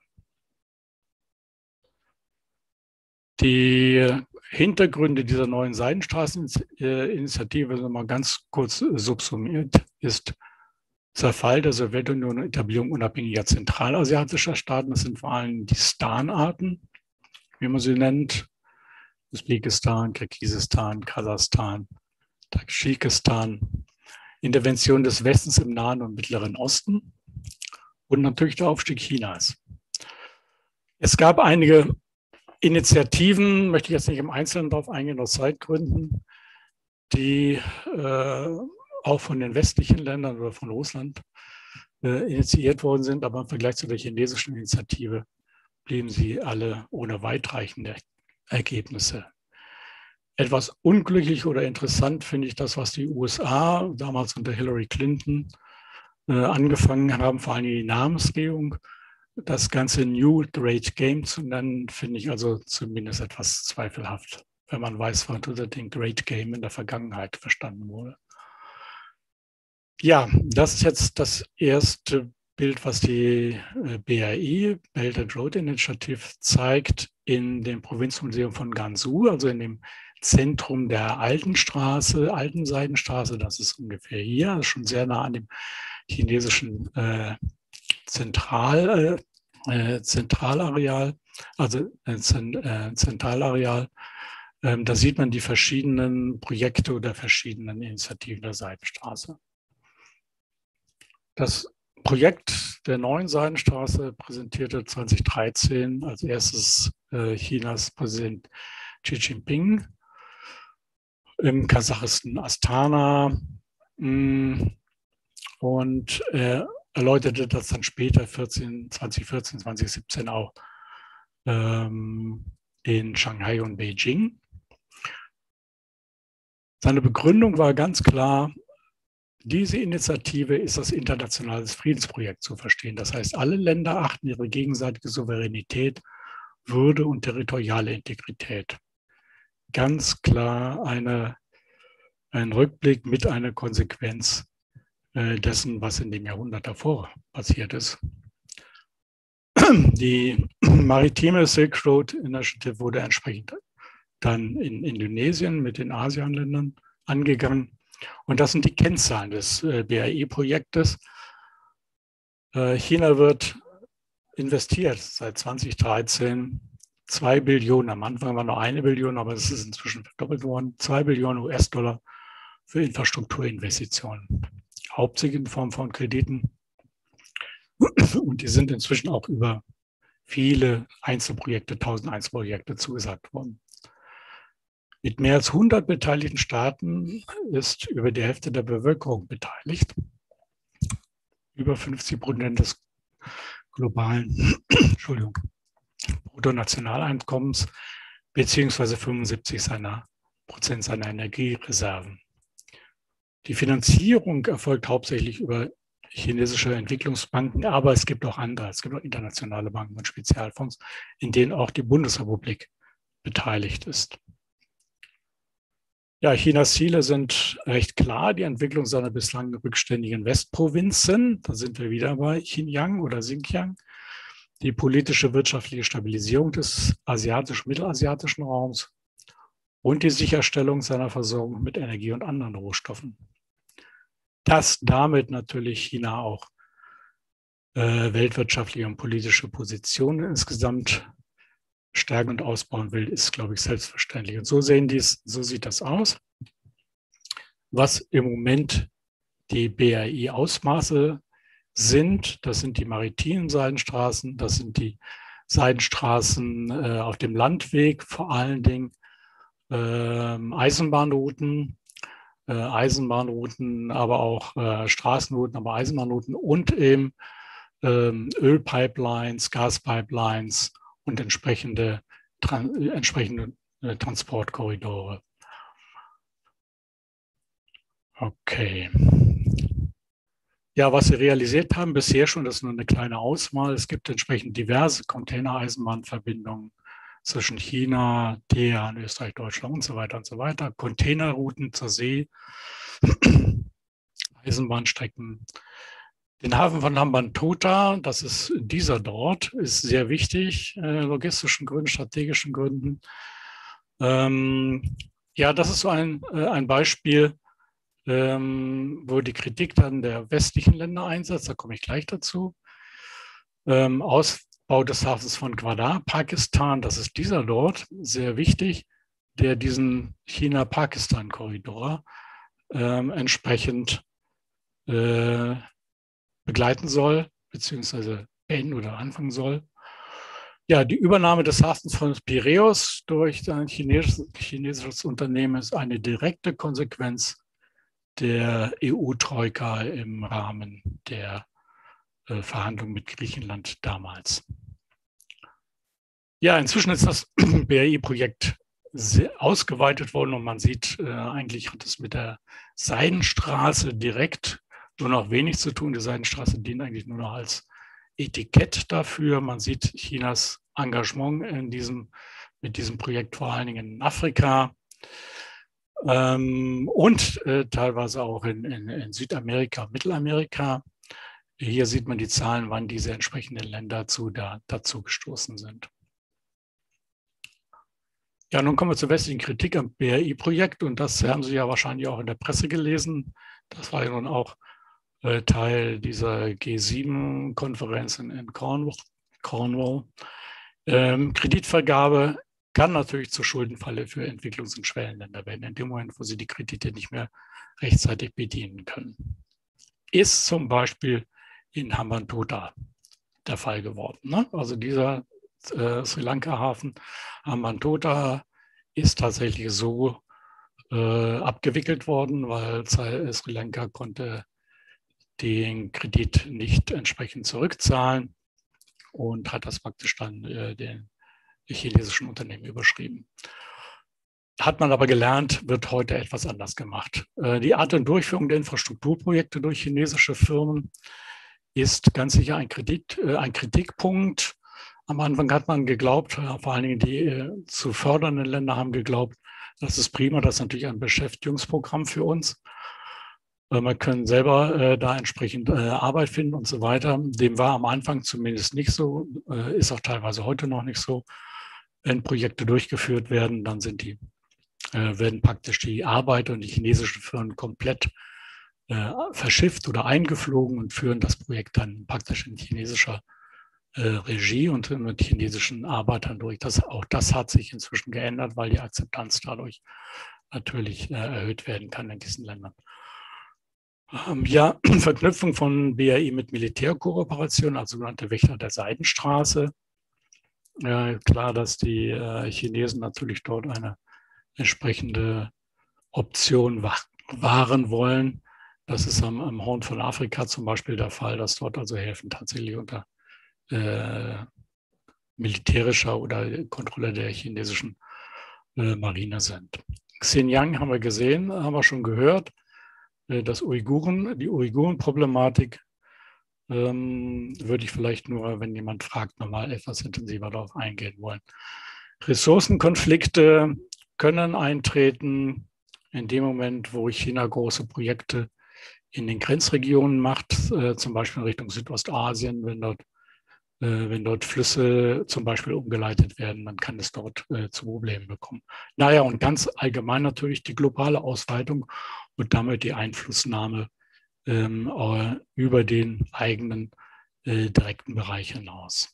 Die Hintergründe dieser neuen Seidenstraßeninitiative, wenn man mal ganz kurz subsumiert, ist Zerfall der Sowjetunion und Etablierung unabhängiger zentralasiatischer Staaten. Das sind vor allem die Stan-Arten, wie man sie nennt. Usbekistan, Kirgisistan, Kasachstan, Tadschikistan. Intervention des Westens im Nahen und Mittleren Osten und natürlich der Aufstieg Chinas. Es gab einige Initiativen, möchte ich jetzt nicht im Einzelnen darauf eingehen, aus Zeitgründen, die auch von den westlichen Ländern oder von Russland initiiert worden sind, aber im Vergleich zu der chinesischen Initiative blieben sie alle ohne weitreichende Ergebnisse. Etwas unglücklich oder interessant finde ich das, was die USA damals unter Hillary Clinton angefangen haben, vor allem die Namensgebung. Das ganze New Great Game zu nennen, finde ich also zumindest etwas zweifelhaft, wenn man weiß, was unter dem Great Game in der Vergangenheit verstanden wurde. Ja, das ist jetzt das erste Bild, was die BRI, Belt and Road Initiative, zeigt in dem Provinzmuseum von Gansu, also in dem Zentrum der alten Seidenstraße. Das ist ungefähr hier, das ist schon sehr nah an dem chinesischen Zentralareal. Da sieht man die verschiedenen Projekte oder verschiedenen Initiativen der Seidenstraße. Das Projekt der neuen Seidenstraße präsentierte 2013 als erstes Chinas Präsident Xi Jinping im kasachischen Astana und erläuterte das dann später 2014, 2017 auch in Shanghai und Beijing. Seine Begründung war ganz klar, diese Initiative ist das internationale Friedensprojekt zu verstehen. Das heißt, alle Länder achten ihre gegenseitige Souveränität, Würde und territoriale Integrität. Ganz klar ein Rückblick mit einer Konsequenz dessen, was in dem Jahrhundert davor passiert ist. Die maritime Silk Road Initiative wurde entsprechend dann in Indonesien mit den ASEAN-Ländern angegangen. Und das sind die Kennzahlen des BRI-Projektes. China wird investiert seit 2013 2 Billionen. Am Anfang war nur 1 Billion, aber es ist inzwischen verdoppelt worden. 2 Billionen US-Dollar für Infrastrukturinvestitionen. Hauptsächlich in Form von Krediten. Und die sind inzwischen auch über viele Einzelprojekte, 1000 Einzelprojekte zugesagt worden. Mit mehr als 100 beteiligten Staaten ist über die Hälfte der Bevölkerung beteiligt. Über 50% des globalen Bruttonationaleinkommens beziehungsweise 75% seiner Energiereserven. Die Finanzierung erfolgt hauptsächlich über chinesische Entwicklungsbanken, aber es gibt auch andere. Es gibt auch internationale Banken und Spezialfonds, in denen auch die Bundesrepublik beteiligt ist. Ja, Chinas Ziele sind recht klar. Die Entwicklung seiner bislang rückständigen Westprovinzen, da sind wir wieder bei Xinjiang oder Xinjiang, die politische, wirtschaftliche Stabilisierung des mittelasiatischen Raums und die Sicherstellung seiner Versorgung mit Energie und anderen Rohstoffen. Dass damit natürlich China auch weltwirtschaftliche und politische Positionen insgesamt stärken und ausbauen will, ist, glaube ich, selbstverständlich. Und so sieht das aus. Was im Moment die BRI-Ausmaße sind, das sind die maritimen Seidenstraßen, das sind die Seidenstraßen auf dem Landweg, vor allen Dingen Eisenbahnrouten, aber auch Straßenrouten, aber Eisenbahnrouten und eben Ölpipelines, Gaspipelines und entsprechende Transportkorridore. Okay. Ja, was sie realisiert haben bisher schon, das ist nur eine kleine Auswahl. Es gibt entsprechend diverse Container-Eisenbahnverbindungen zwischen China, Teheran, Österreich, Deutschland und so weiter und so weiter. Containerrouten zur See, Eisenbahnstrecken. Den Hafen von Hambantota, das ist dieser dort, ist sehr wichtig, logistischen Gründen, strategischen Gründen. Ja, das ist so ein Beispiel, wo die Kritik dann der westlichen Länder einsetzt, da komme ich gleich dazu. Ausbau des Hafens von Gwadar, Pakistan, das ist dieser dort, sehr wichtig, der diesen China-Pakistan-Korridor entsprechend begleiten soll, beziehungsweise beenden oder anfangen soll. Ja, die Übernahme des Hafens von Piräus durch ein chinesisches Unternehmen ist eine direkte Konsequenz der EU-Troika im Rahmen der Verhandlungen mit Griechenland damals. Ja, inzwischen ist das BRI-Projekt ausgeweitet worden und man sieht, eigentlich hat es mit der Seidenstraße direkt nur noch wenig zu tun. Die Seidenstraße dient eigentlich nur noch als Etikett dafür. Man sieht Chinas Engagement mit diesem Projekt vor allen Dingen in Afrika und teilweise auch in Südamerika, Mittelamerika. Hier sieht man die Zahlen, wann diese entsprechenden Länder dazu gestoßen sind. Ja, nun kommen wir zur westlichen Kritik am BRI-Projekt und das haben Sie ja wahrscheinlich auch in der Presse gelesen. Das war ja nun auch Teil dieser G7-Konferenz in Cornwall. Kreditvergabe kann natürlich zur Schuldenfalle für Entwicklungs- und Schwellenländer werden, in dem Moment, wo sie die Kredite nicht mehr rechtzeitig bedienen können. Ist zum Beispiel in Hambantota der Fall geworden. Ne? Also dieser Sri Lanka-Hafen Hambantota ist tatsächlich so abgewickelt worden, weil Sri Lanka konnte den Kredit nicht entsprechend zurückzahlen und hat das praktisch dann den chinesischen Unternehmen überschrieben. Hat man aber gelernt, wird heute etwas anders gemacht. Die Art und Durchführung der Infrastrukturprojekte durch chinesische Firmen ist ganz sicher ein Kritikpunkt. Am Anfang hat man geglaubt, vor allen Dingen die zu fördernden Länder haben geglaubt, das ist prima, das ist natürlich ein Beschäftigungsprogramm für uns. Man kann selber da entsprechend Arbeit finden und so weiter. Dem war am Anfang zumindest nicht so, ist auch teilweise heute noch nicht so. Wenn Projekte durchgeführt werden, dann werden praktisch die Arbeiter und die chinesischen Firmen komplett verschifft oder eingeflogen und führen das Projekt dann praktisch in chinesischer Regie und mit chinesischen Arbeitern durch. Auch das hat sich inzwischen geändert, weil die Akzeptanz dadurch natürlich erhöht werden kann in diesen Ländern. Ja, Verknüpfung von BRI mit Militärkooperation, also sogenannte Wächter der Seidenstraße. Klar, dass die Chinesen natürlich dort eine entsprechende Option wahren wollen. Das ist am Horn von Afrika zum Beispiel der Fall, dass dort also Häfen tatsächlich unter militärischer oder Kontrolle der chinesischen Marine sind. Xinjiang haben wir gesehen, haben wir schon gehört. Die Uiguren-Problematik würde ich vielleicht nur, wenn jemand fragt, nochmal etwas intensiver darauf eingehen wollen. Ressourcenkonflikte können eintreten in dem Moment, wo China große Projekte in den Grenzregionen macht, zum Beispiel in Richtung Südostasien, wenn dort Flüsse zum Beispiel umgeleitet werden, dann kann es dort zu Problemen bekommen. Naja, und ganz allgemein natürlich die globale Ausweitung und damit die Einflussnahme über den eigenen direkten Bereich hinaus.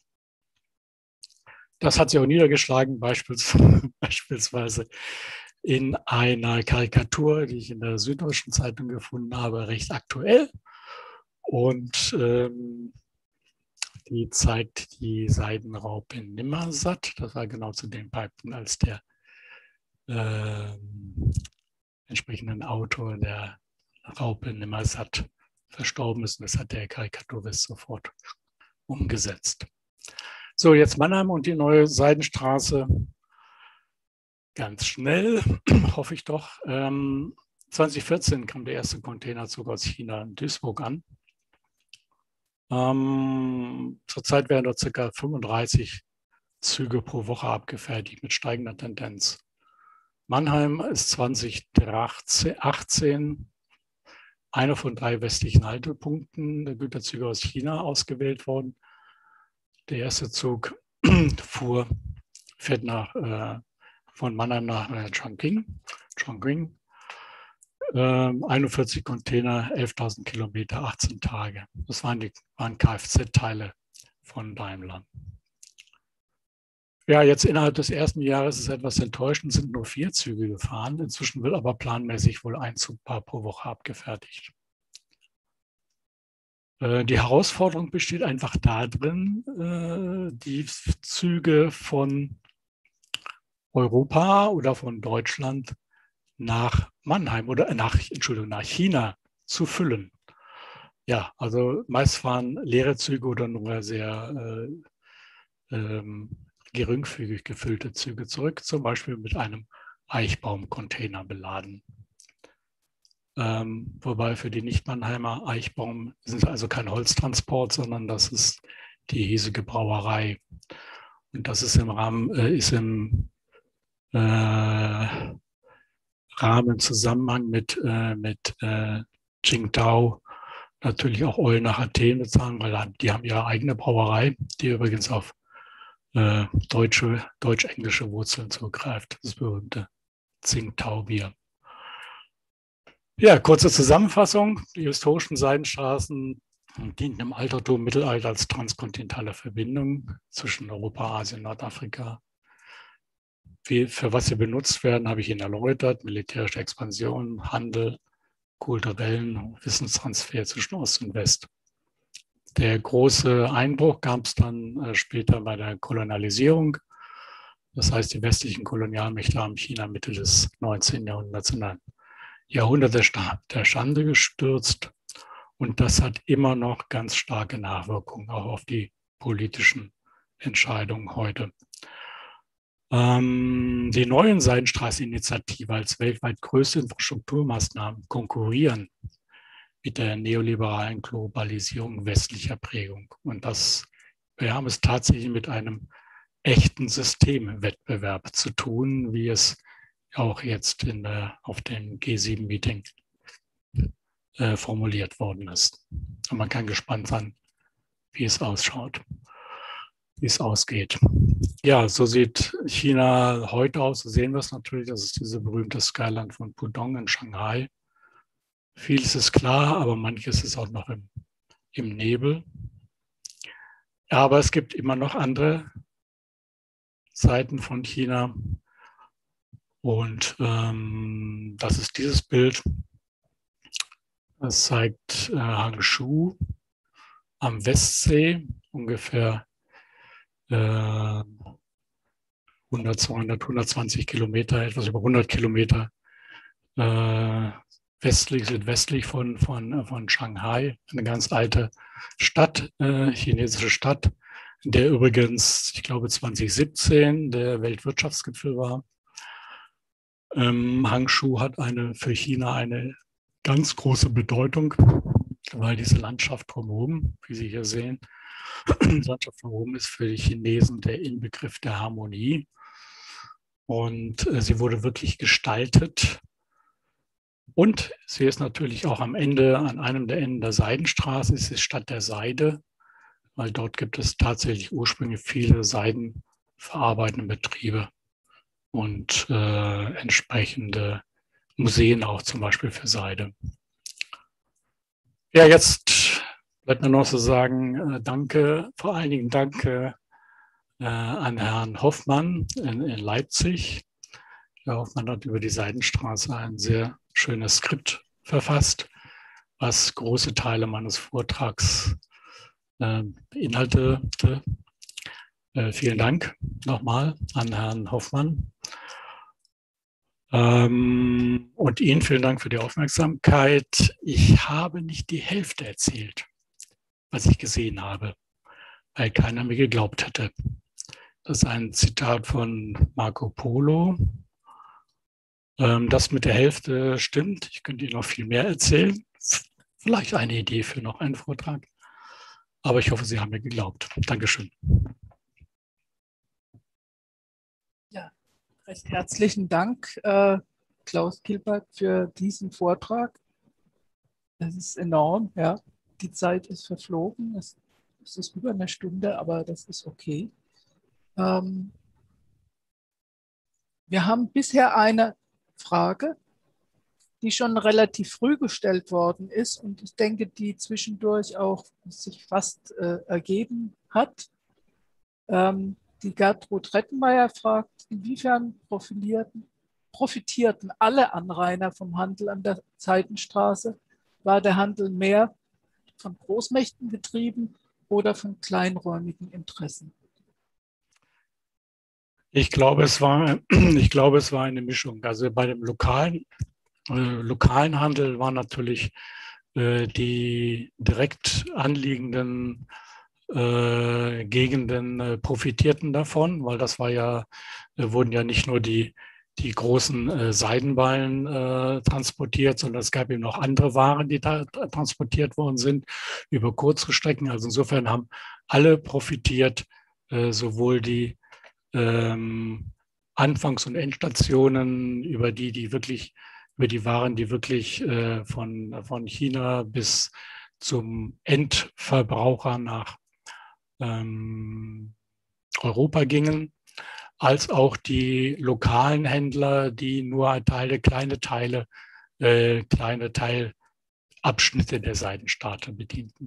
Das hat sich auch niedergeschlagen, beispielsweise in einer Karikatur, die ich in der Süddeutschen Zeitung gefunden habe, recht aktuell. Und die zeigt die Seidenraupe in Nimmersatt. Das war genau zu dem Zeitpunkt, als der entsprechenden Autor der Raupe Nimmersatt verstorben ist. Und das hat der Karikaturist sofort umgesetzt. So, jetzt Mannheim und die neue Seidenstraße. Ganz schnell, hoffe ich doch. 2014 kam der erste Containerzug aus China in Duisburg an. Zurzeit werden dort ca. 35 Züge pro Woche abgefertigt mit steigender Tendenz. Mannheim ist 2018 einer von 3 westlichen Haltepunkten der Güterzüge aus China ausgewählt worden. Der erste Zug fährt von Mannheim nach Chongqing. 41 Container, 11.000 Kilometer, 18 Tage. Das waren Kfz-Teile von Daimler. Ja, jetzt innerhalb des ersten Jahres ist es etwas enttäuschend, sind nur 4 Züge gefahren. Inzwischen wird aber planmäßig wohl ein Zugpaar pro Woche abgefertigt. Die Herausforderung besteht einfach darin, die Züge von Europa oder von Deutschland nach Mannheim oder nach China zu füllen. Ja, also meist fahren leere Züge oder nur sehr geringfügig gefüllte Züge zurück, zum Beispiel mit einem Eichbaum-Container beladen. Wobei für die Nicht-Mannheimer Eichbaum sind es also kein Holztransport, sondern das ist die hiesige Brauerei. Und das ist im Zusammenhang mit Qingdao natürlich auch Eulen nach Athen bezahlen, weil die haben ihre eigene Brauerei, die übrigens auf deutsch-englische Wurzeln zurückgreift, das berühmte Tsingtao-Bier. Ja, kurze Zusammenfassung. Die historischen Seidenstraßen dienten im Altertum, Mittelalter als transkontinentale Verbindung zwischen Europa, Asien, Nordafrika. Für was sie benutzt werden, habe ich Ihnen erläutert. Militärische Expansion, Handel, kulturellen Wissenstransfer zwischen Ost und West. Der große Einbruch gab es dann später bei der Kolonialisierung. Das heißt, die westlichen Kolonialmächte haben China Mitte des 19. Jahrhunderts in ein Jahrhundert der Schande gestürzt. Und das hat immer noch ganz starke Nachwirkungen, auch auf die politischen Entscheidungen heute. Die neuen Seidenstraße-Initiative als weltweit größte Infrastrukturmaßnahmen konkurrieren mit der neoliberalen Globalisierung westlicher Prägung. Und wir haben es tatsächlich mit einem echten Systemwettbewerb zu tun, wie es auch jetzt auf dem G7-Meeting formuliert worden ist. Und man kann gespannt sein, wie es ausschaut, wie es ausgeht. Ja, so sieht China heute aus. So sehen wir es natürlich. Das ist diese berühmte Skyline von Pudong in Shanghai. Vieles ist klar, aber manches ist auch noch im Nebel. Aber es gibt immer noch andere Seiten von China. Und das ist dieses Bild. Das zeigt Hangzhou am Westsee, ungefähr 100, 200, 120 Kilometer, etwas über 100 Kilometer südwestlich von Shanghai, eine ganz alte Stadt, chinesische Stadt, in der übrigens, ich glaube 2017 der Weltwirtschaftsgipfel war. Hangzhou hat für China eine ganz große Bedeutung, weil diese Landschaft drumherum, wie Sie hier sehen, die Landschaft drumherum ist für die Chinesen der Inbegriff der Harmonie. Und sie wurde wirklich gestaltet. Und sie ist natürlich auch an einem der Enden der Seidenstraße, es ist Stadt der Seide, weil dort gibt es tatsächlich ursprünglich viele seidenverarbeitende Betriebe und entsprechende Museen auch zum Beispiel für Seide. Ja, jetzt bleibt mir noch zu sagen, danke, vor allen Dingen danke an Herrn Hoffmann in Leipzig. Herr Hoffmann hat über die Seidenstraße ein sehr schönes Skript verfasst, was große Teile meines Vortrags beinhaltete. Vielen Dank nochmal an Herrn Hoffmann. Und Ihnen vielen Dank für die Aufmerksamkeit. Ich habe nicht die Hälfte erzählt, was ich gesehen habe, weil keiner mir geglaubt hätte. Das ist ein Zitat von Marco Polo. Das mit der Hälfte stimmt. Ich könnte Ihnen noch viel mehr erzählen. Vielleicht eine Idee für noch einen Vortrag. Aber ich hoffe, Sie haben mir geglaubt. Dankeschön. Ja, recht herzlichen Dank, Klaus Kilbert, für diesen Vortrag. Das ist enorm, ja. Die Zeit ist verflogen. Es ist über eine Stunde, aber das ist okay. Wir haben bisher eine Frage, die schon relativ früh gestellt worden ist und ich denke, die zwischendurch auch sich fast ergeben hat. Die Gertrud Rettenmeier fragt, inwiefern profitierten alle Anrainer vom Handel an der Seidenstraße? War der Handel mehr von Großmächten getrieben oder von kleinräumigen Interessen? Ich glaube, es war eine Mischung. Also bei dem lokalen Handel waren natürlich die direkt anliegenden Gegenden profitierten davon, weil das war ja, wurden ja nicht nur die großen Seidenballen transportiert, sondern es gab eben noch andere Waren, die da transportiert worden sind über kürzere Strecken. Also insofern haben alle profitiert, sowohl die Anfangs- und Endstationen über die Waren, die wirklich von China bis zum Endverbraucher nach Europa gingen, als auch die lokalen Händler, die nur kleine Teilabschnitte der Seidenstraße bedienten.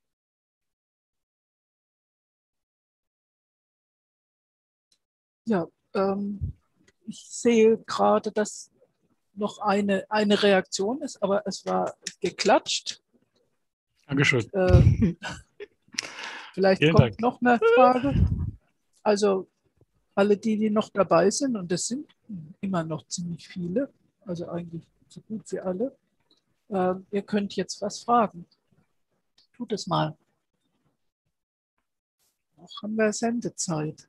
Ja, ich sehe gerade, dass noch eine Reaktion ist, aber es war geklatscht. Dankeschön. Vielleicht Vielen kommt Dank. noch eine Frage. Also alle die noch dabei sind, und das sind immer noch ziemlich viele, also eigentlich so gut wie alle, ihr könnt jetzt was fragen. Tut es mal. Noch haben wir Sendezeit.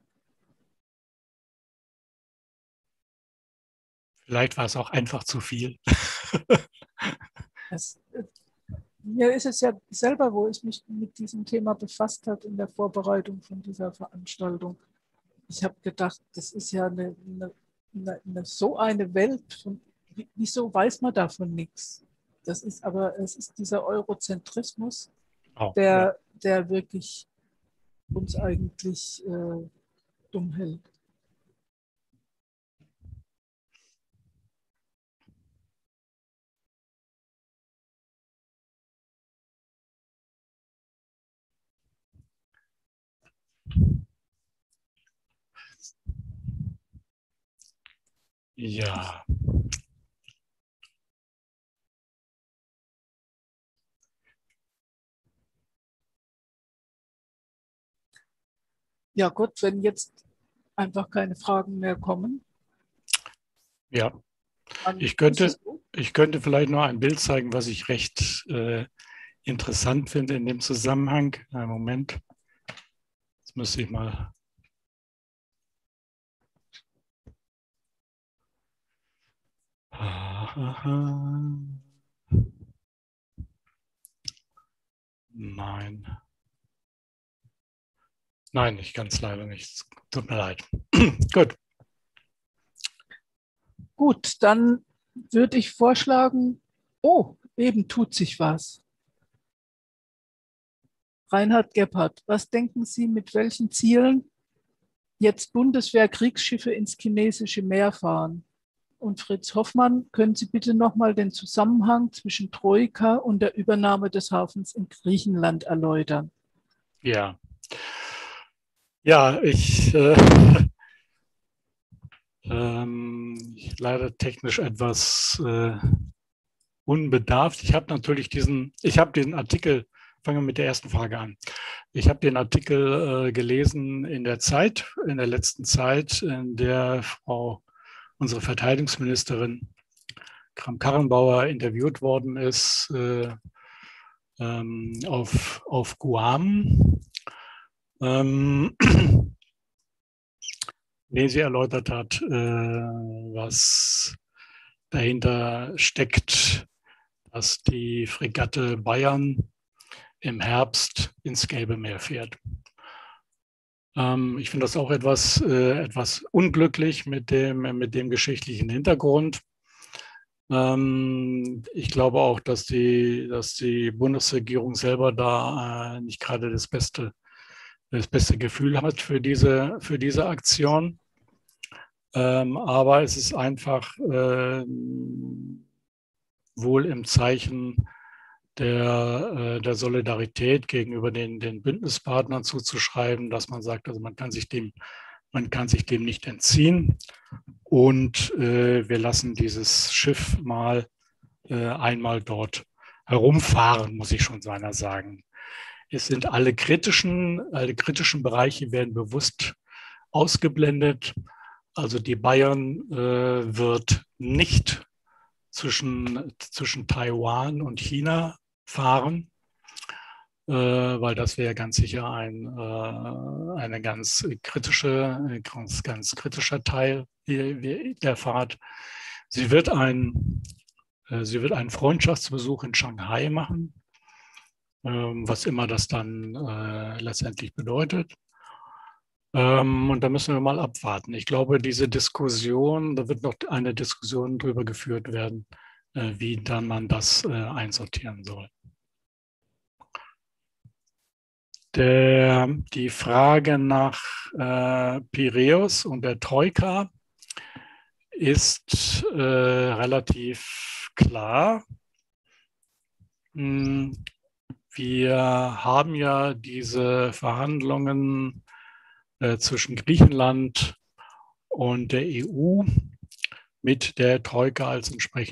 Vielleicht war es auch einfach zu viel. Mir ist es ja selber, wo ich mich mit diesem Thema befasst habe in der Vorbereitung von dieser Veranstaltung. Ich habe gedacht, das ist ja so eine Welt. Wieso weiß man davon nichts? Es ist dieser Eurozentrismus, der wirklich uns eigentlich dumm hält. Ja. Ja gut, wenn jetzt einfach keine Fragen mehr kommen. Ja, ich könnte vielleicht noch ein Bild zeigen, was ich recht interessant finde in dem Zusammenhang. Einen Moment. Jetzt müsste ich mal. Nein, ich kann es leider nicht. Tut mir leid. Gut. Gut, dann würde ich vorschlagen, oh, eben tut sich was. Reinhard Gebhardt, was denken Sie, mit welchen Zielen jetzt Bundeswehr-Kriegsschiffe ins chinesische Meer fahren? Und Fritz Hoffmann, können Sie bitte nochmal den Zusammenhang zwischen Troika und der Übernahme des Hafens in Griechenland erläutern? Ja, leider technisch etwas unbedarft. Ich habe den Artikel, fangen wir mit der ersten Frage an. Ich habe den Artikel gelesen in der letzten Zeit, in der unsere Verteidigungsministerin Kramp-Karrenbauer interviewt worden ist auf Guam. Nee, sie erläutert hat, was dahinter steckt, dass die Fregatte Bayern im Herbst ins Gelbe Meer fährt. Ich finde das auch etwas unglücklich mit dem geschichtlichen Hintergrund. Ich glaube auch, dass die Bundesregierung selber da nicht gerade das beste Gefühl hat für diese Aktion. Aber es ist einfach wohl im Zeichen der Solidarität gegenüber den Bündnispartnern zuzuschreiben, dass man sagt, also man kann sich dem nicht entziehen und wir lassen dieses Schiff einmal dort herumfahren, muss ich schon seiner sagen. Es sind alle kritischen Bereiche werden bewusst ausgeblendet. Also die Bayern wird nicht zwischen Taiwan und China fahren, weil das wäre ganz sicher ein ganz kritischer Teil der Fahrt. Sie wird einen Freundschaftsbesuch in Shanghai machen, was immer das dann letztendlich bedeutet. Und da müssen wir mal abwarten. Ich glaube, da wird noch eine Diskussion darüber geführt werden, wie dann man das einsortieren soll. Die Frage nach Piräus und der Troika ist relativ klar. Wir haben ja diese Verhandlungen zwischen Griechenland und der EU mit der Troika als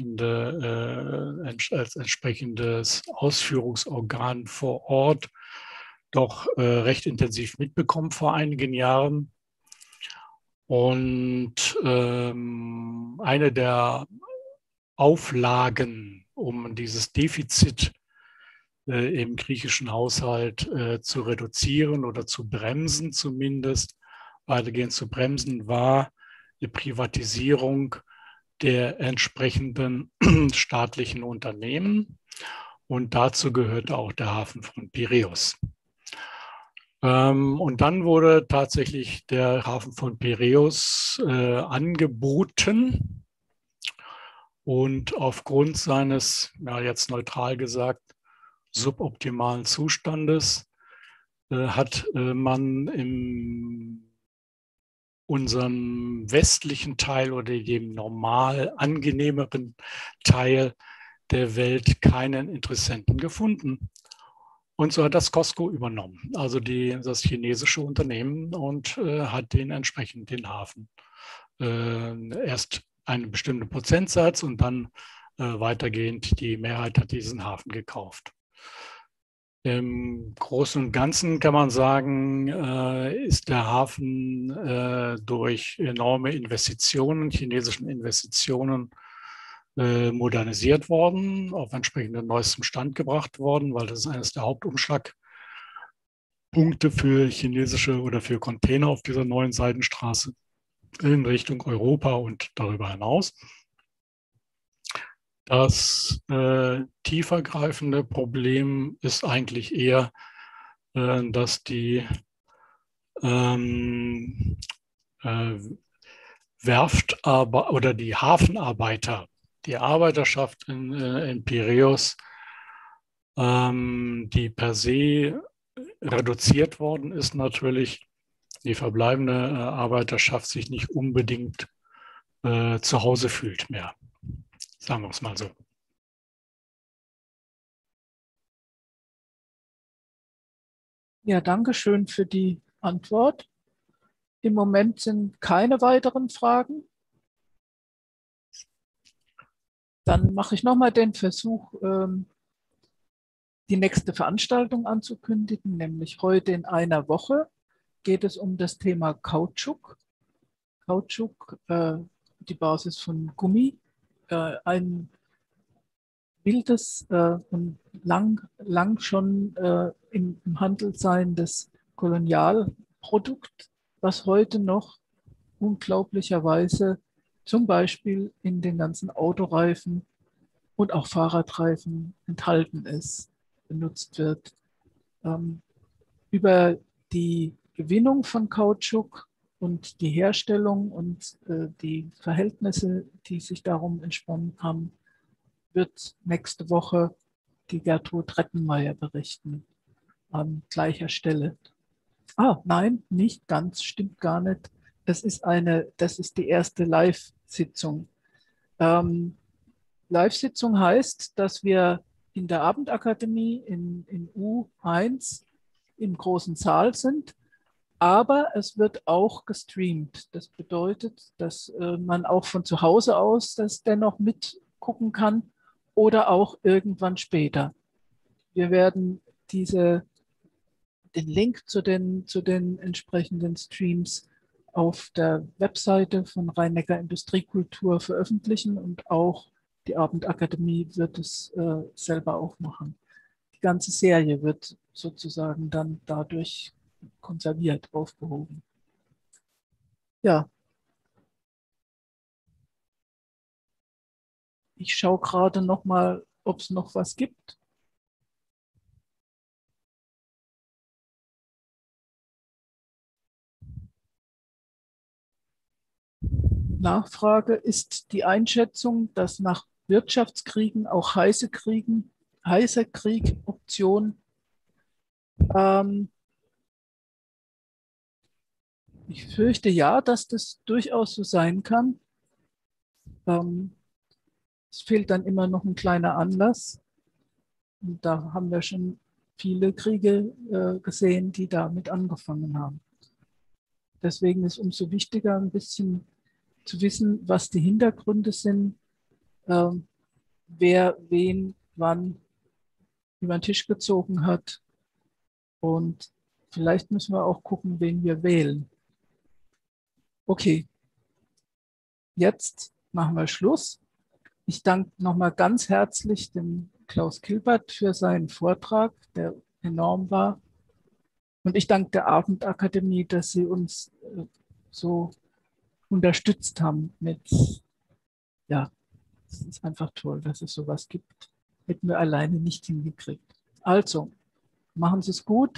entsprechendes Ausführungsorgan vor Ort doch recht intensiv mitbekommen vor einigen Jahren. Und eine der Auflagen, um dieses Defizit im griechischen Haushalt zu reduzieren oder zu bremsen zumindest, weitergehend zu bremsen, war die Privatisierung der entsprechenden staatlichen Unternehmen. Und dazu gehörte auch der Hafen von Piräus. Und dann wurde tatsächlich der Hafen von Piräus angeboten. Und aufgrund seines, ja jetzt neutral gesagt, suboptimalen Zustandes hat man in unserem westlichen Teil oder dem normal angenehmeren Teil der Welt keinen Interessenten gefunden. Und so hat das COSCO übernommen, also das chinesische Unternehmen, und hat den Hafen erst einen bestimmten Prozentsatz und dann weitergehend die Mehrheit hat diesen Hafen gekauft. Im Großen und Ganzen kann man sagen, ist der Hafen durch enorme chinesischen Investitionen, modernisiert worden, auf entsprechenden neuestem Stand gebracht worden, weil das ist eines der Hauptumschlagpunkte für chinesische oder für Container auf dieser neuen Seidenstraße in Richtung Europa und darüber hinaus. Das tiefergreifende Problem ist eigentlich eher, dass die oder die Hafenarbeiter, die Arbeiterschaft in Piräus, die per se reduziert worden ist, natürlich die verbleibende Arbeiterschaft sich nicht unbedingt zu Hause fühlt mehr. Sagen wir es mal so. Ja, danke schön für die Antwort. Im Moment sind keine weiteren Fragen. Dann mache ich nochmal den Versuch, die nächste Veranstaltung anzukündigen, nämlich heute in einer Woche geht es um das Thema Kautschuk. Kautschuk, die Basis von Gummi, ein wildes und lang schon im Handel seiendes Kolonialprodukt, was heute noch unglaublicherweise zum Beispiel in den ganzen Autoreifen und auch Fahrradreifen enthalten ist, benutzt wird. Über die Gewinnung von Kautschuk und die Herstellung und die Verhältnisse, die sich darum entsponnen haben, wird nächste Woche die Gertrud Rettenmeier berichten, an gleicher Stelle. Nein, nicht ganz, stimmt gar nicht. Das ist die erste Live-Sitzung. Live-Sitzung heißt, dass wir in der Abendakademie in U1 im großen Saal sind, aber es wird auch gestreamt. Das bedeutet, dass man auch von zu Hause aus das dennoch mitgucken kann oder auch irgendwann später. Wir werden den Link zu den entsprechenden Streams auf der Webseite von Rhein-Neckar Industriekultur veröffentlichen und auch die Abendakademie wird es selber auch machen. Die ganze Serie wird sozusagen dann dadurch konserviert, aufgehoben. Ja. Ich schaue gerade noch mal, ob es noch was gibt. Nachfrage: Ist die Einschätzung, dass nach Wirtschaftskriegen auch heiße Krieg Option? Ich fürchte ja, dass das durchaus so sein kann. Es fehlt dann immer noch ein kleiner Anlass. Und da haben wir schon viele Kriege gesehen, die damit angefangen haben. Deswegen ist umso wichtiger, ein bisschen zu wissen, was die Hintergründe sind, wer wen wann über den Tisch gezogen hat. Und vielleicht müssen wir auch gucken, wen wir wählen. Okay, jetzt machen wir Schluss. Ich danke nochmal ganz herzlich dem Klaus Kilbert für seinen Vortrag, der enorm war. Und ich danke der Abendakademie, dass sie uns so unterstützt haben mit, ja, es ist einfach toll, dass es sowas gibt. Hätten wir alleine nicht hingekriegt. Also, machen Sie es gut.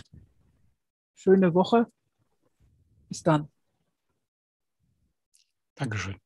Schöne Woche. Bis dann. Dankeschön.